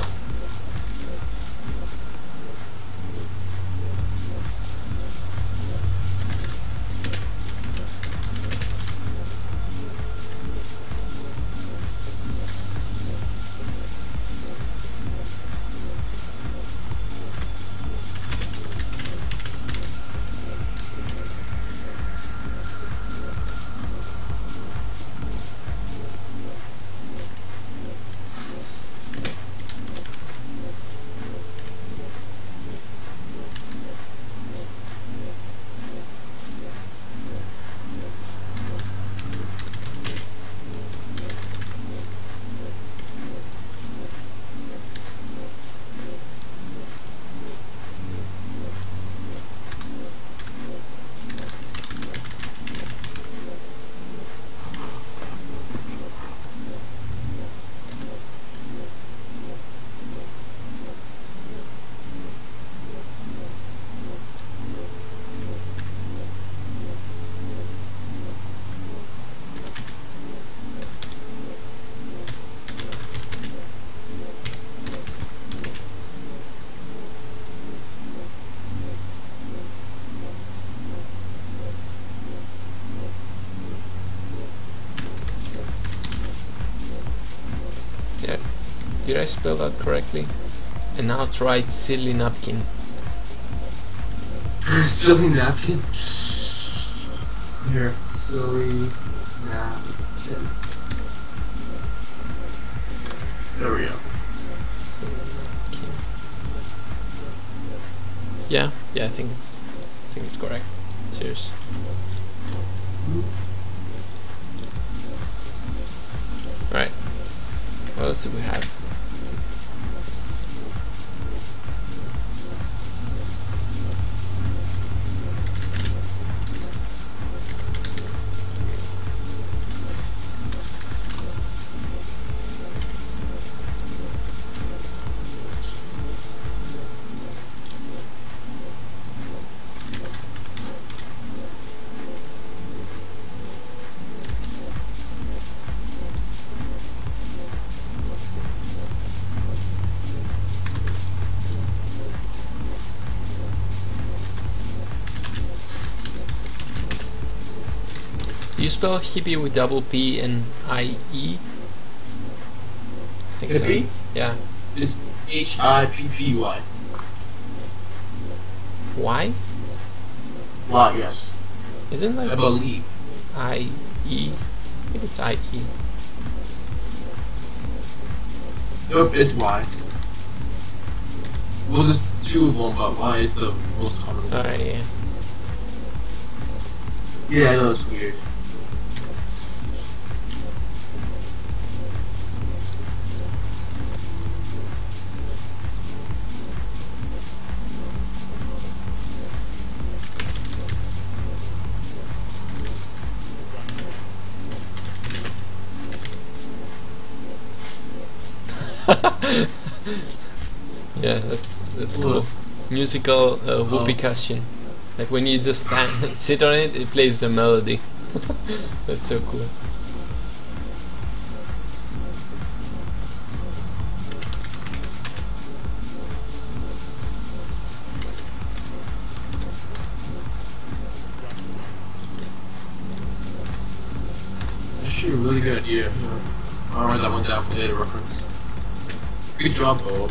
Yeah. Did I spell that correctly? An outright silly napkin. Silly napkin. Here, silly napkin. There we go. Silly napkin. Yeah, yeah, I think it's I think it's correct. Cheers. Alright. What else do we have? Do you spell hippie with double P and I E? I think so. Hippie? Yeah. It's H I P P Y. Y? Y, yes. Isn't I like believe. I E? I think it's I E. Nope, it's Y. Well, there's two of them, but Y is the most common one. Alright, yeah. Yeah, I know it's weird. Yeah, that's that's cool. Musical uh, whoopee cushion. Like when you just stand, sit on it, it plays the melody. That's so cool. It's actually a really good idea. I'll write that one down for later reference. Good job, Bob.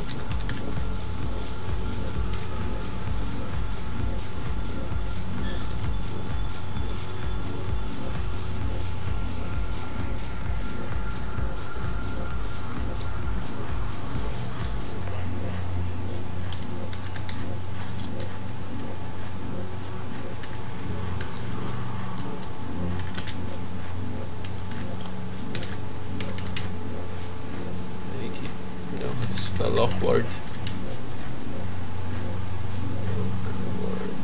I need to know how to spell awkward. Awkward.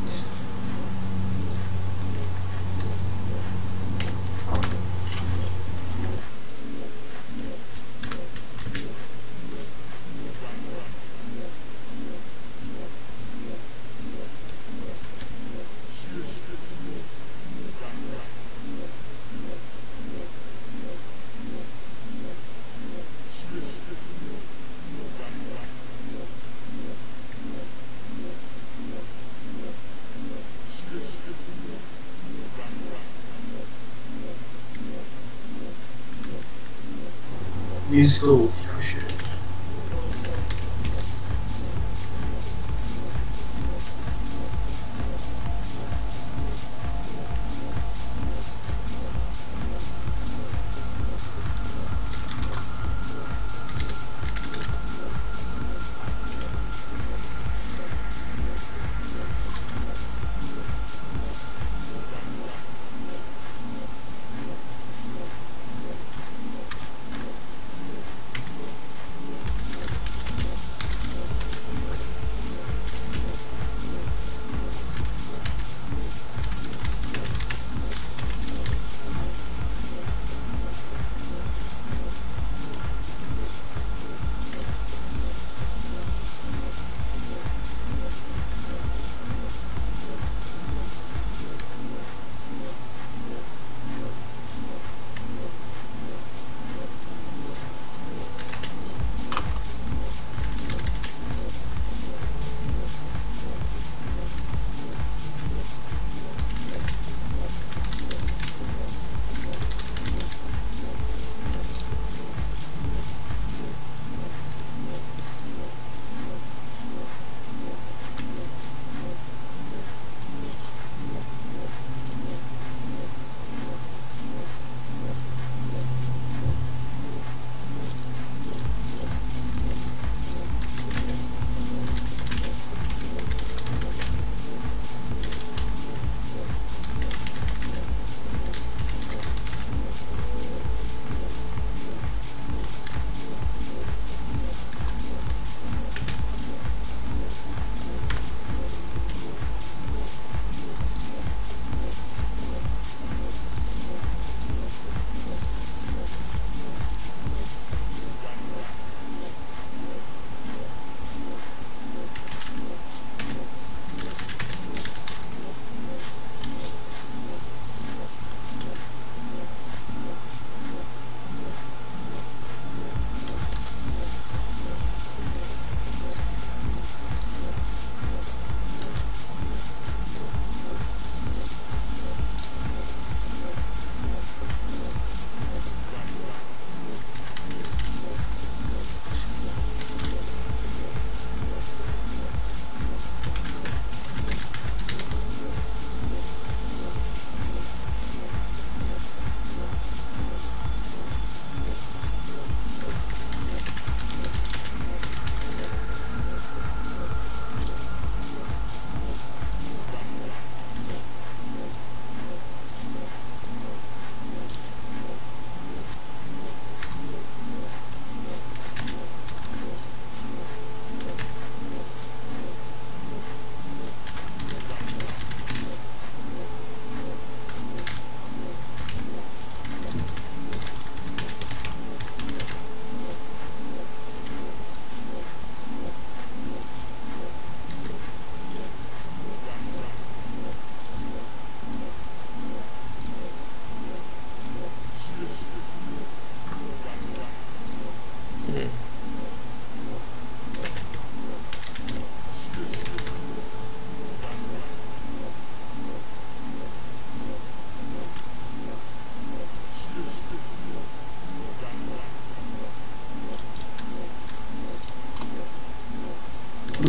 Musical cushion.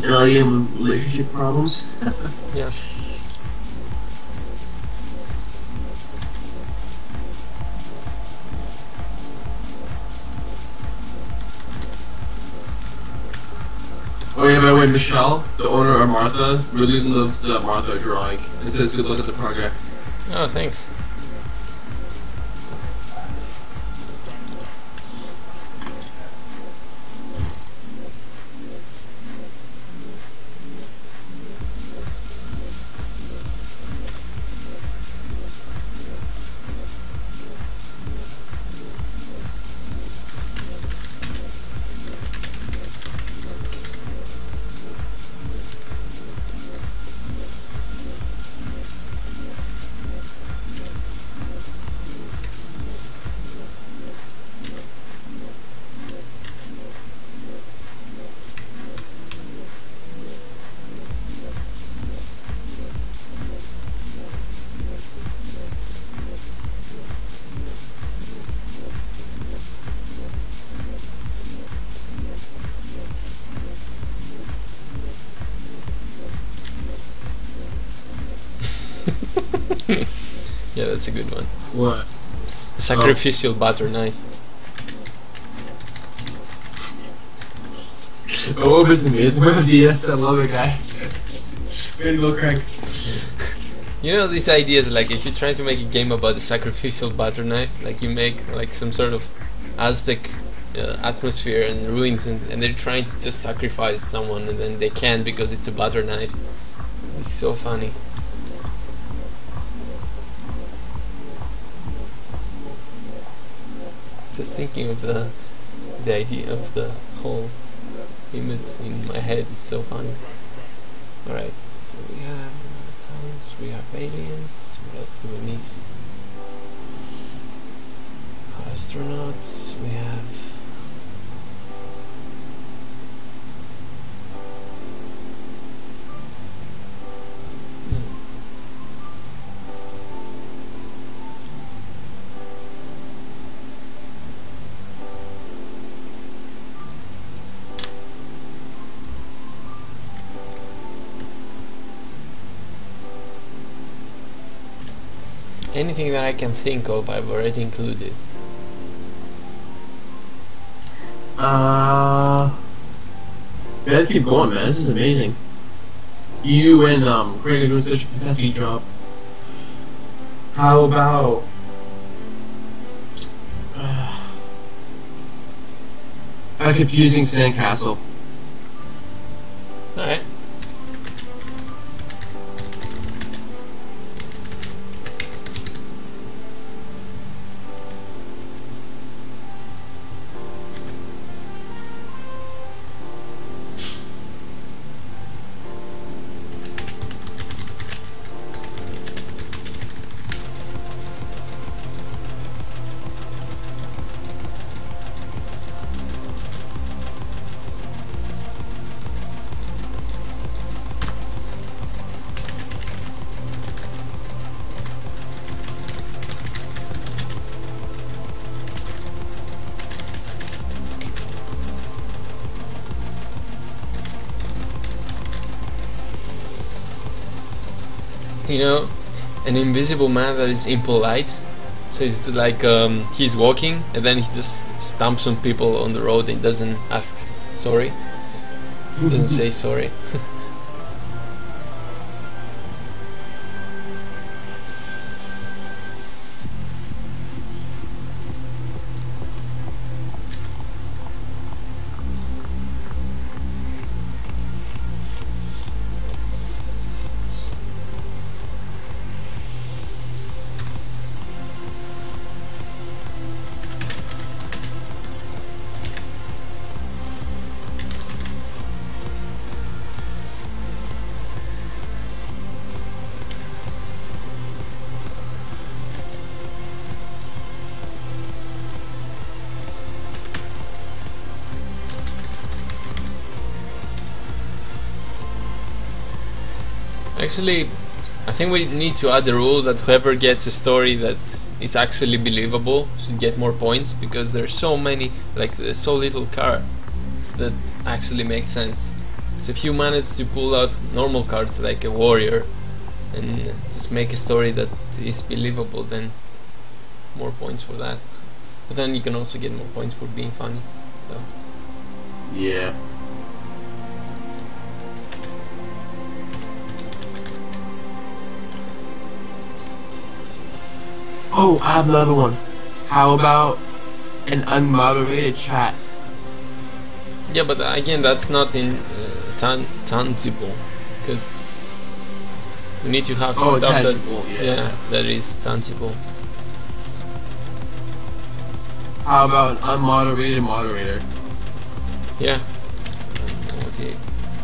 alien relationship problems. Yeah. Oh yeah, by the way, Michelle, the owner of Martha, really loves the Martha drawing and says good luck at the project. Oh, thanks. Yeah, that's a good one. What? A sacrificial butter knife. Oh, what is amazing with the D S? I love the guy. Way to go, Craig. You know these ideas, like if you're trying to make a game about the sacrificial butter knife, like you make like some sort of Aztec uh, atmosphere and ruins, and, and they're trying to just sacrifice someone, and then they can't because it's a butter knife. It's so funny. Just thinking of the the idea of the whole image in my head is so funny. Alright, so we have clones, we have aliens, what else do we miss? Astronauts, we have anything that I can think of, I've already included. Uh, yeah, let's keep going, man. This is amazing. You and um, Craig are doing such a fantastic job. How about uh, a confusing sandcastle? Alright. You know, an invisible man that is impolite. So it's like um, he's walking and then he just stamps on people on the road and doesn't ask sorry. Doesn't say sorry. Actually, I think we need to add the rule that whoever gets a story that is actually believable should get more points, because there's so many, like there's so little cards that actually make sense. So if you manage to pull out normal cards like a warrior and just make a story that is believable, then more points for that. But then you can also get more points for being funny. So. Yeah. Oh, I have another one. How about an unmoderated chat? Yeah, but again, that's not in uh, tan tangible, because we need to have Oh, stuff tangible, that yeah. yeah, that is tangible. How about an unmoderated moderator? Yeah. Okay.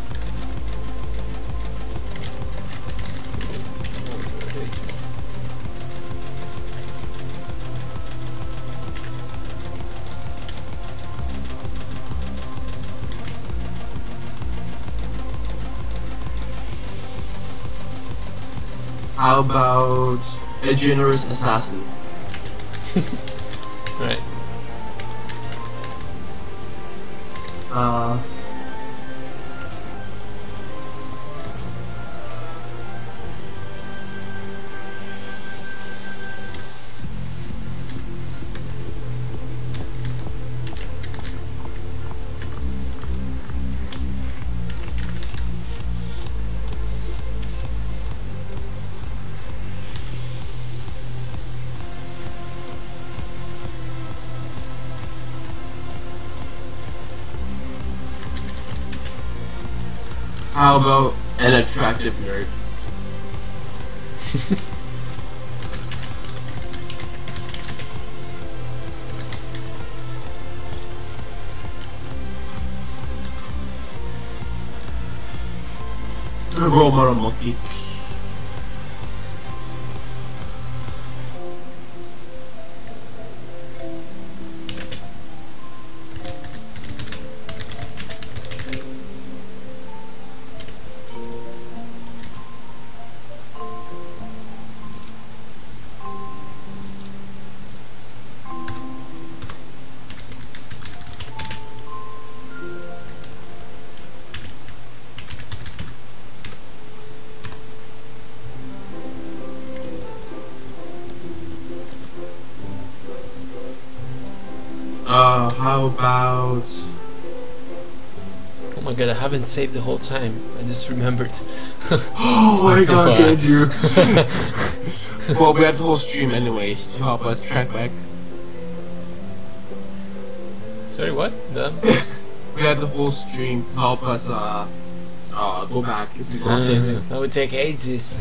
How about a generous assassin? Right. Uh. How about an attractive nerd? A role model monkey. Uh, how about... Oh my god, I haven't saved the whole time. I just remembered. Oh my gosh, Wow. Andrew! Well, we have the whole stream anyways to help us track back. Sorry, what? The We have the whole stream to help us uh, uh, go back if we go save it. that would take ages.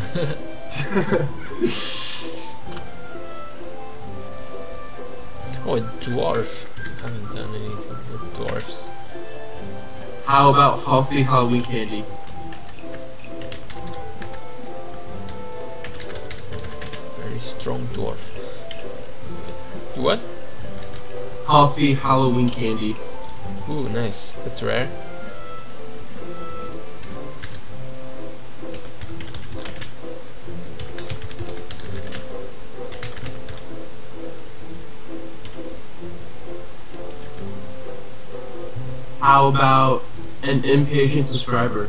Oh, a dwarf. I haven't done anything with dwarfs. How about healthy Halloween candy? Very strong dwarf. What? Healthy Halloween candy. Ooh, nice. That's rare. How about an impatient subscriber?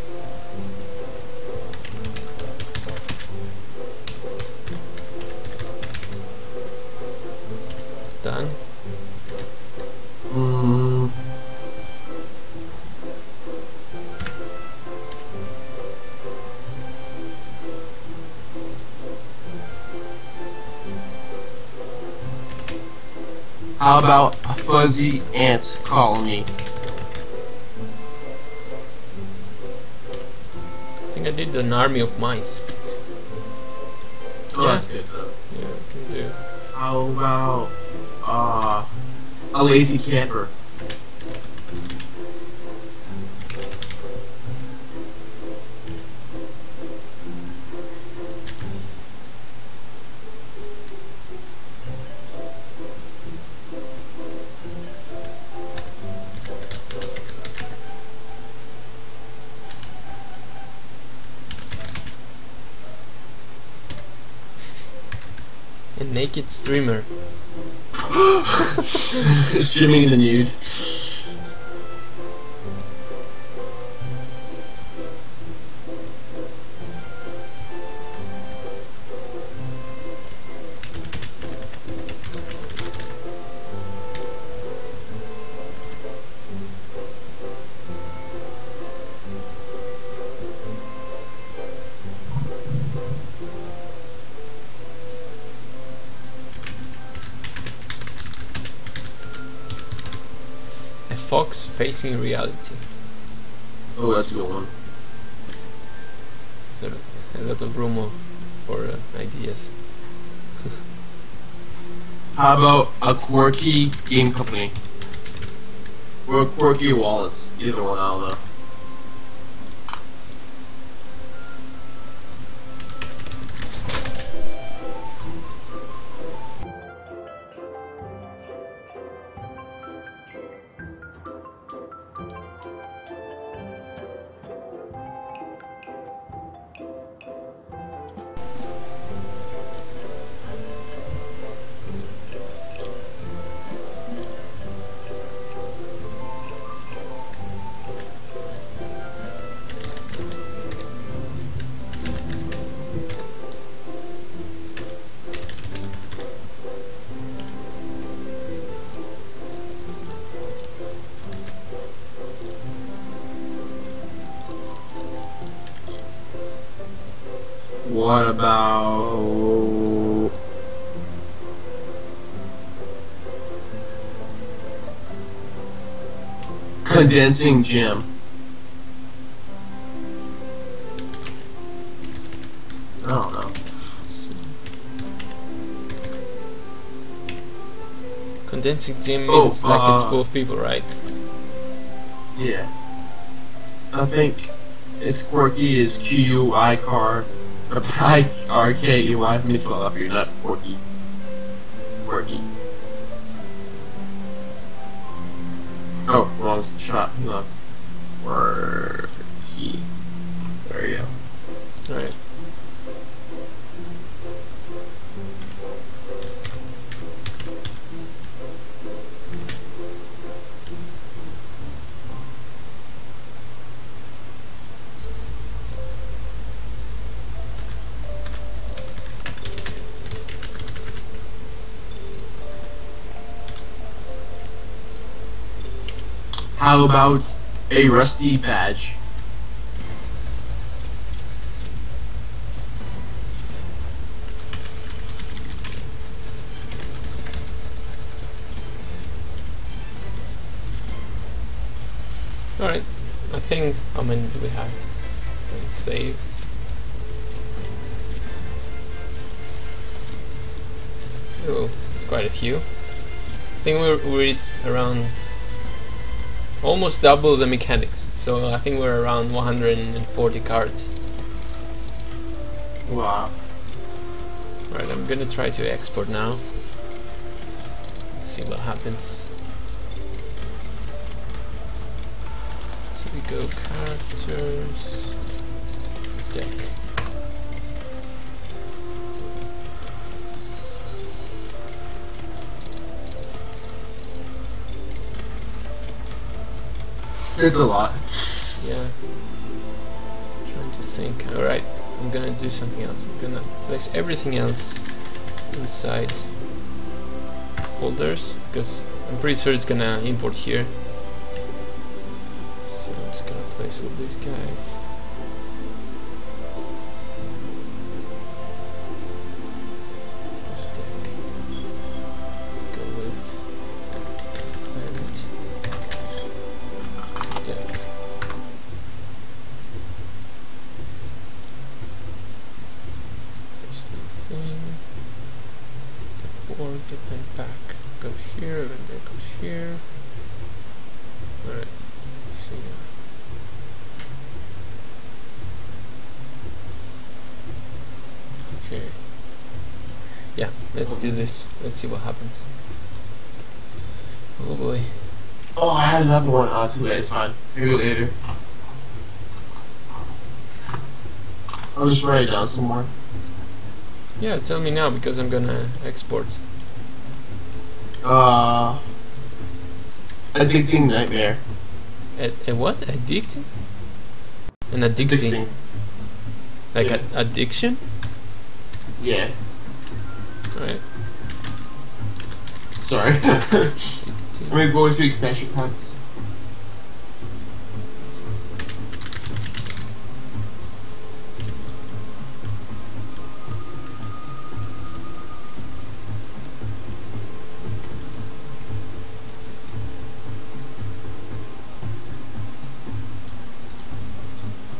Done. Mm. How about a fuzzy ant colony? I think I did an army of mice. Oh, Yeah. that's good though. Yeah, I can do. How about uh, a lazy camper? A naked streamer. Streaming in the nude. fox facing reality. Oh, that's a good one. So a lot of room for uh, ideas. How about a quirky game company? Or a quirky wallet? Either one, I don't know. What about condensing gym? I don't know. Condensing gym Oh, means like it's uh, full of people, right? Yeah. I think it's quirky is Q U I car or I R K E Y. Let me spell that for you, not quirky. Quirky. Oh, wrong shot. Hang on. Quirky. There you go. Right. How about a rusty badge? Alright. I think how many do we have? Let's save. Oh, it's quite a few. I think we're we're it's around almost double the mechanics, so I think we're around one hundred forty cards. Wow. Alright, I'm gonna try to export now. Let's see what happens. Here we go, characters, deck. There's a lot. Yeah. Trying to think. Alright, I'm gonna do something else. I'm gonna place everything else inside folders, because I'm pretty sure it's gonna import here. So I'm just gonna place all these guys. Let's go with that. Deck. There's nothing. The board, the pen pack goes here, and there goes here. Alright, let's see now. Okay. Yeah, let's do this. Let's see what happens. Oh boy. Oh, I had another one. Oh, too late. It's fine. Maybe later. I'll just write it down somewhere. Yeah, tell me now, because I'm gonna export. Uh, addicting nightmare. A, a what? Addicting? An addicting? Addicting. Like Yeah. a, addiction? Yeah. Right. Sorry. How many boys do expansion packs?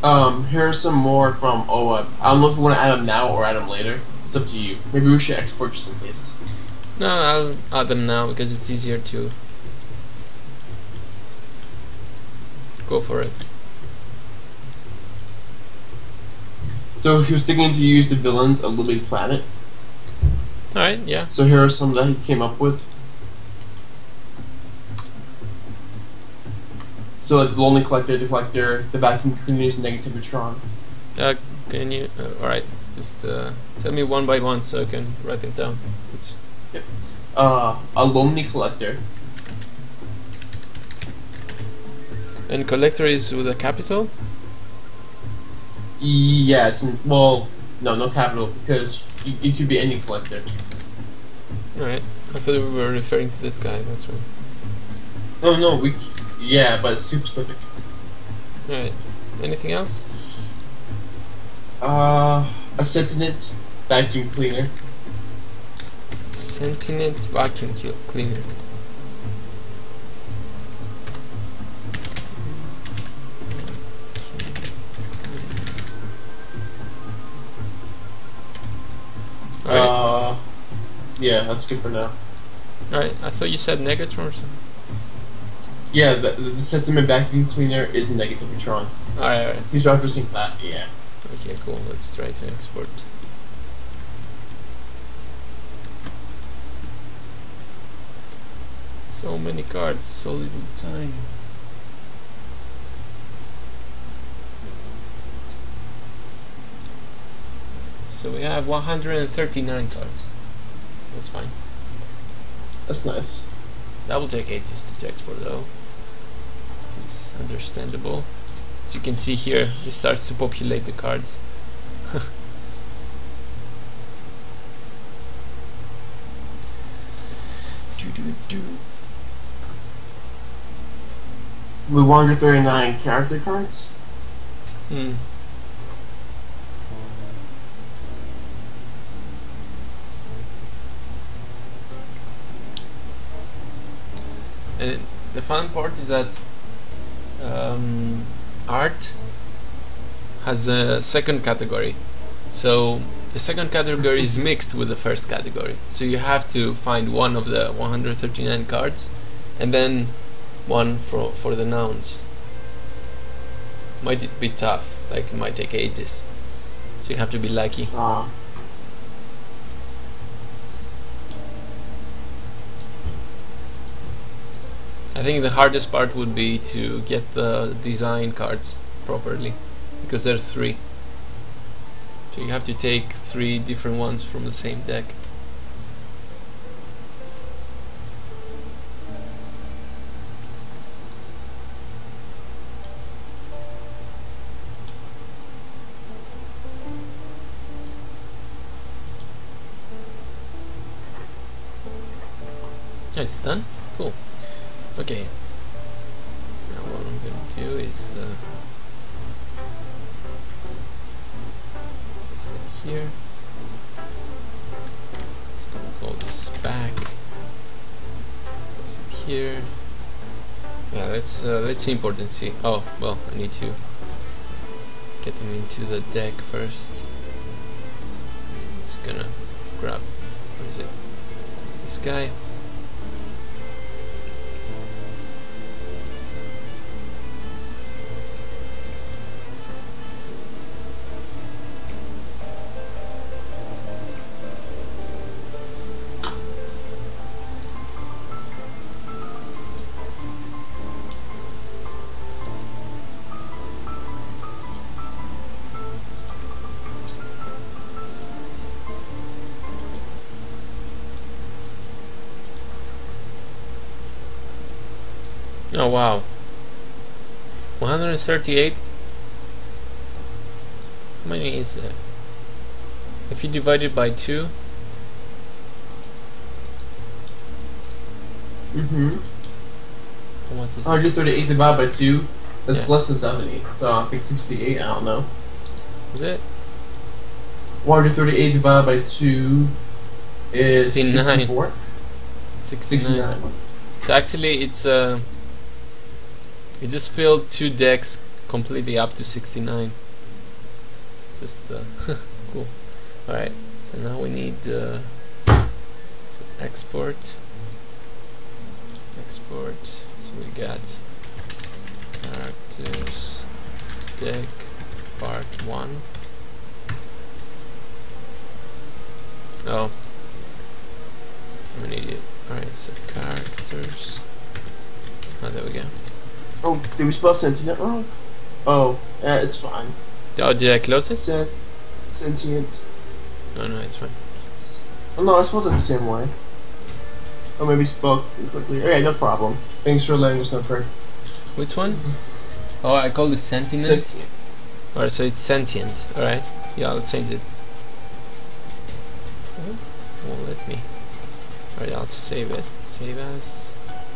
Um, here are some more from O W E B. I don't know if you want to add them now or add them later. It's up to you. Maybe we should export just in case. No, I'll add them now because it's easier to go for it. So he was thinking to use the villains a Little Big Planet. Alright, yeah. So here are some that he came up with. So like the Lonely Collector, the Collector, the Vacuum Cleaners, Negativitron. Uh, can you? Uh, Alright, just uh, tell me one by one so I can write them down. It's Yep. Uh, a Lonely Collector. and collector is with a capital? Yeah, it's in, well, no, no capital because it, it could be any collector. Alright, I thought we were referring to that guy, that's right. Oh no, we. Yeah, but it's too specific. Alright, anything else? Uh, a Sentinent Vacuum Cleaner. Sentinent vacuum kill cleaner. Alright, Uh, yeah, that's good for now. alright, I thought you said Negatron or something. Yeah, the, the Sentiment Vacuum Cleaner is Negativitron. Alright, alright. He's referencing that, yeah. Okay, cool. Let's try to export. So many cards, so little time. So we have one hundred thirty-nine cards. That's fine. That's nice. That will take ages to export though. This is understandable. As you can see here, it starts to populate the cards. do, do, do. With one hundred thirty-nine character cards? Hmm. And the fun part is that um, art has a second category. So the second category is mixed with the first category. So you have to find one of the one hundred thirty-nine cards and then one for, for the nouns. Might be tough, like it might take ages. So you have to be lucky. Ah. I think the hardest part would be to get the design cards properly, because there are three. So you have to take three different ones from the same deck. Yeah, it's done? Cool. Okay. Now what I'm gonna do is uh, stay here. Just gonna pull this back. Place it here. Yeah, let's uh, let's import and see. Oh, well, I need to get them into the deck first. Just gonna grab. Where is it? This guy. Oh wow, one hundred thirty-eight. How many is that? If you divide it by two, Mm-hmm. how much is one hundred thirty-eight divided by two, that's Yeah. less than seventy. So I think sixty-eight, I don't know. it? Is it? one hundred thirty-eight divided by two is sixty-nine. sixty-four? sixty-nine. sixty-nine. So actually, it's uh, it just filled two decks completely up to sixty-nine. It's just uh, cool. Alright, so now we need uh, export. Export. So we got characters deck part one. Oh, I'm an idiot. Alright, so characters. Oh, there we go. Oh, did we spell sentient wrong? Oh, eh, it's fine. Oh, did I close it? Sen sentient. No, no, it's fine. S oh, no, I spelled it the same way. Or maybe spoke quickly. Okay, no problem. Thanks for letting us know, Craig. Which one? Oh, I called it sentient. Sentient. Alright, so it's sentient. Alright, yeah, I'll change it. Oh, won't let me. Alright, I'll save it. Save as.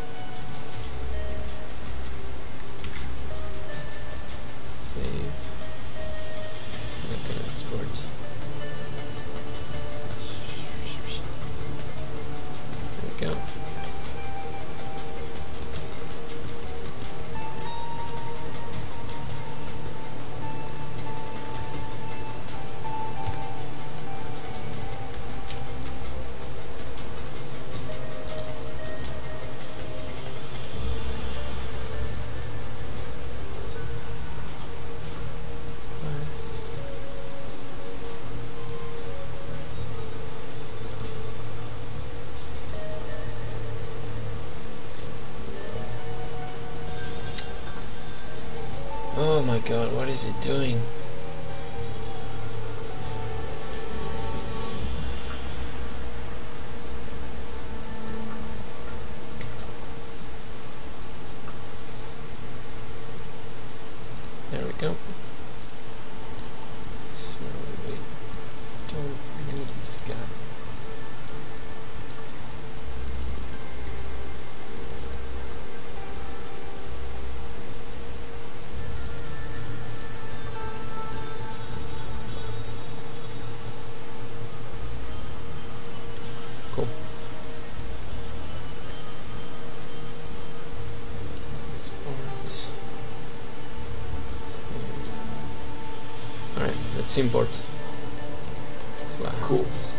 Save. I'm gonna export. There we go. Oh my god, what is it doing? There we go. So we don't need this guy. Cool. Export. Alright, let's import. So what Cool. happens.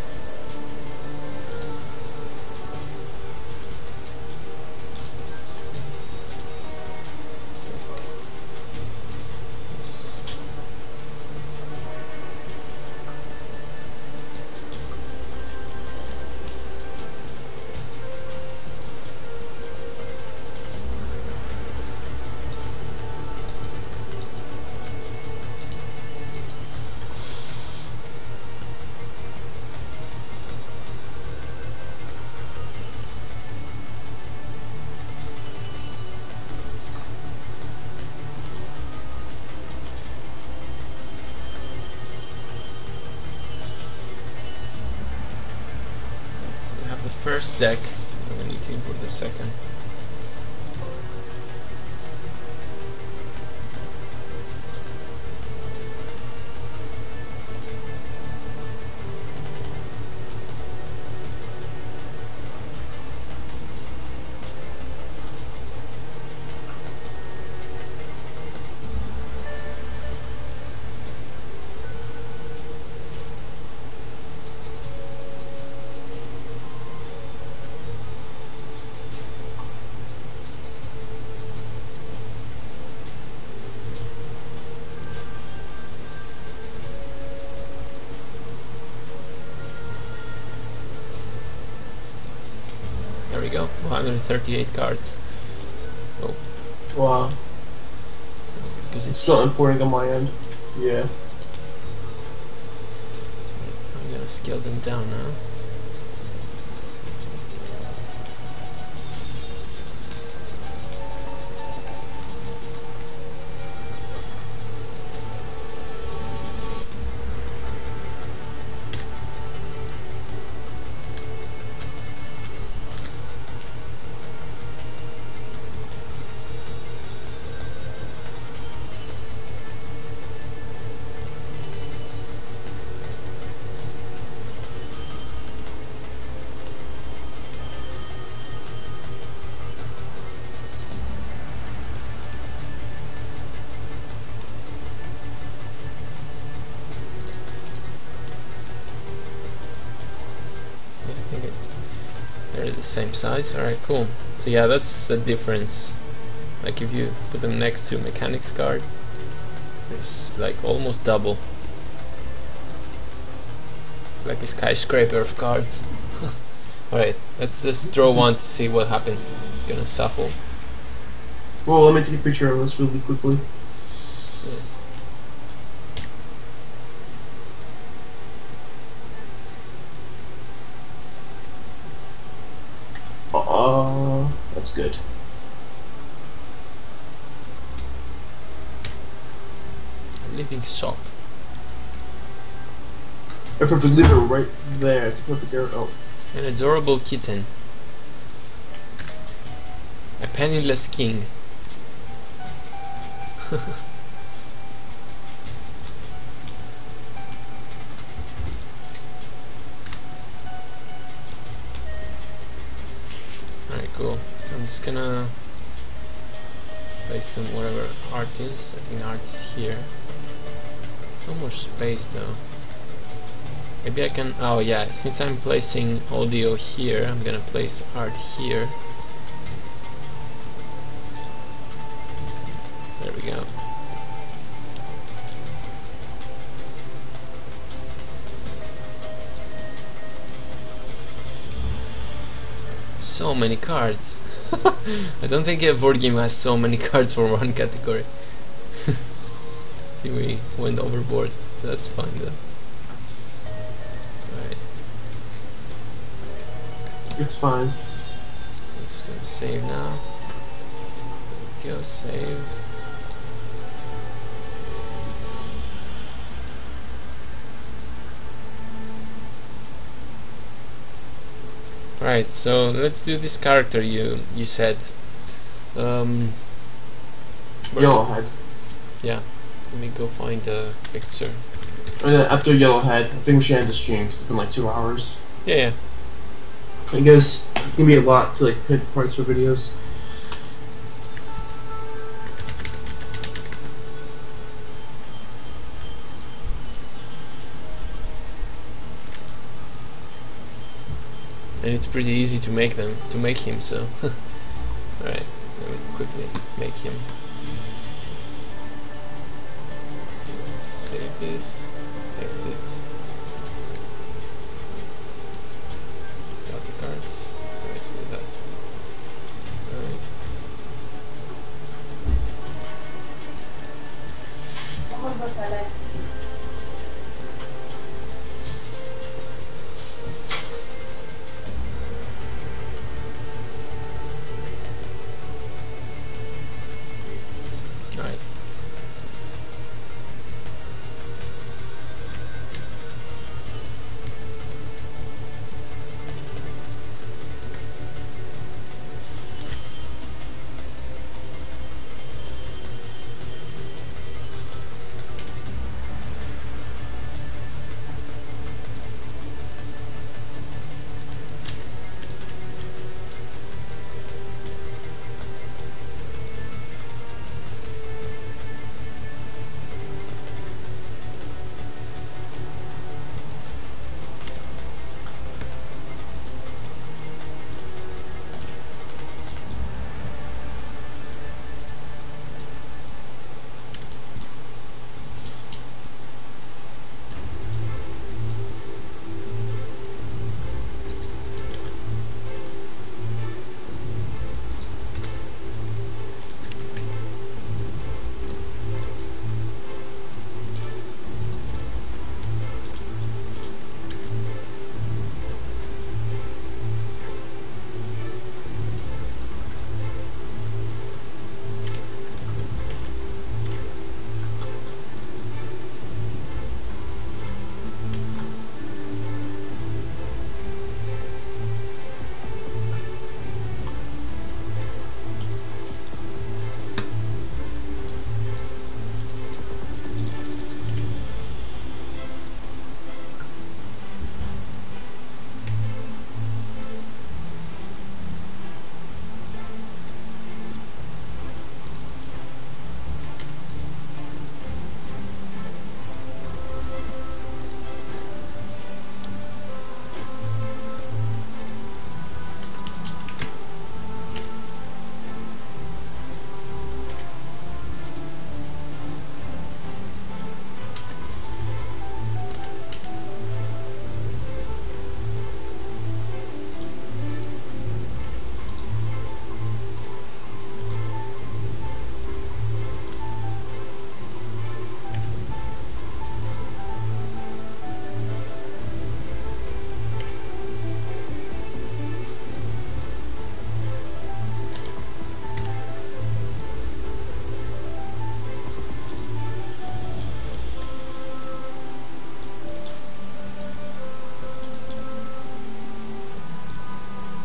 So we have the first deck, and we need to import the second. There we go, one hundred thirty-eight cards. Oh, Wow. because It's it's still importing on my end. Yeah. I'm gonna scale them down now. they're the same size. Alright, cool. So yeah, that's the difference. Like if you put them next to mechanics card, there's like almost double. It's like a skyscraper of cards. Alright, let's just draw one to see what happens. It's gonna shuffle. Well, let me take a picture of this really quickly. Uh, that's good. A living shop. I perfect leave it right there. It's a perfect area. Oh. An adorable kitten. A penniless king. Alright, cool. I'm just gonna place them wherever art is. I think art is here. There's no more space though. Maybe I can, oh yeah, since I'm placing audio here, I'm gonna place art here. There we go. So many cards. I don't think a board game has so many cards for one category. I think we went overboard. That's fine though. Alright. It's fine. Just gonna save now. There we go, save. Right, so let's do this character you you said. Um, Yellowhead. Yeah, let me go find a picture. And then after Yellowhead, I think we should end the stream 'cause it's been like two hours. Yeah, yeah. I guess it's gonna be a lot to like pick parts for videos. And it's pretty easy to make them, to make him, so. Alright, let me quickly make him. Save this, exit. This. Got the cards. Right, with that. Alright.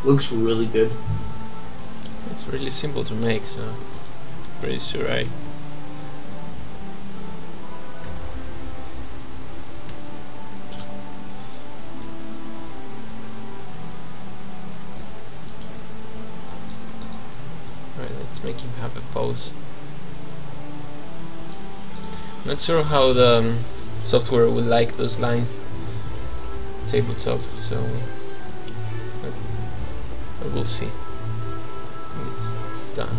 Looks really good. It's really simple to make, so pretty sure I. Alright, let's make him have a pose. Not sure how the um, software will like those lines tabletop, so but, but we'll see. I think it's done.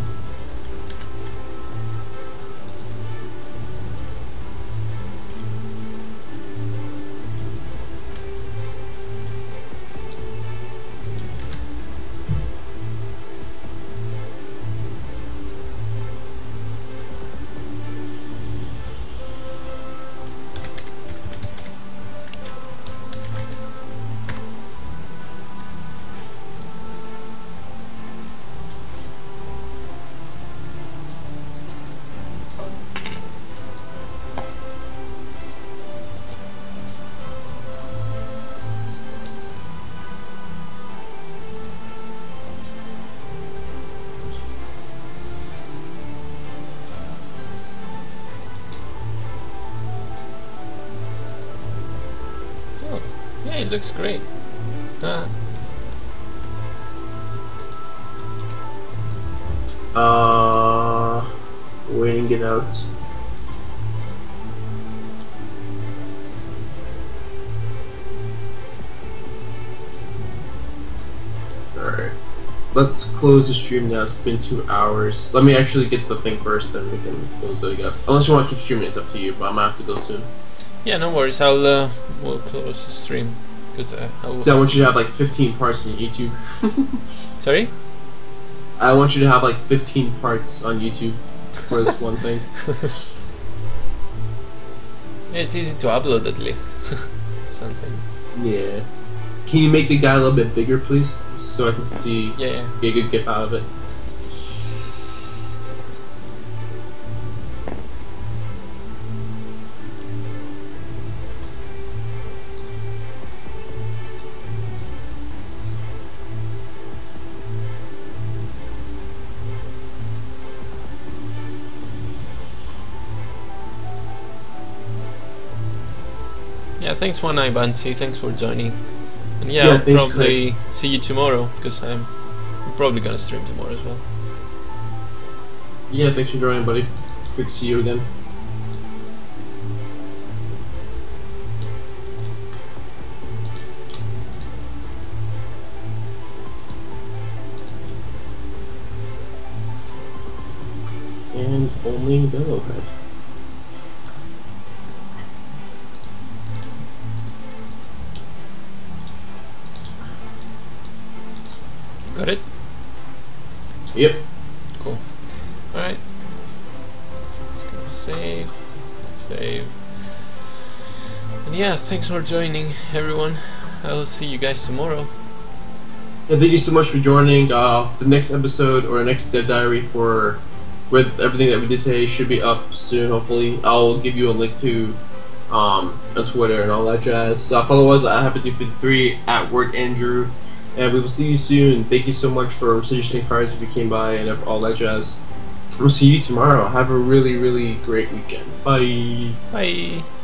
Yeah, it looks great. Ah. Uh, waiting it out. Alright. Let's close the stream now. It's been two hours. Let me actually get the thing first, then we can close it, I guess. Unless you want to keep streaming, it's up to you, but I'm gonna have to go soon. Yeah, no worries. I'll uh, we'll close the stream because uh, I will. So I want you to have like fifteen parts on YouTube. Sorry? I want you to have like fifteen parts on YouTube for this one thing. Yeah, it's easy to upload at least. Something. Yeah. Can you make the guy a little bit bigger, please, so I can see Yeah, yeah. get a good gif out of it? Yeah, thanks One Eye Bansi, thanks for joining. And yeah, Yeah, I'll thanks, probably see you tomorrow because I'm, I'm probably gonna stream tomorrow as well. Yeah, thanks for joining, buddy. Good to see you again. And only go ahead. Got it? Yep. Cool. Alright. Just gonna save. Save. And yeah, thanks for joining everyone. I'll see you guys tomorrow. And thank you so much for joining. Uh, the next episode or next Dead Diary for with everything that we did today should be up soon. Hopefully, I'll give you a link to um on Twitter and all that jazz. Uh, follow us at Happy fifty-three at Word Andrew, and we will see you soon. Thank you so much for suggesting cards if you came by and all that jazz. We'll see you tomorrow. Have a really really great weekend. Bye. Bye.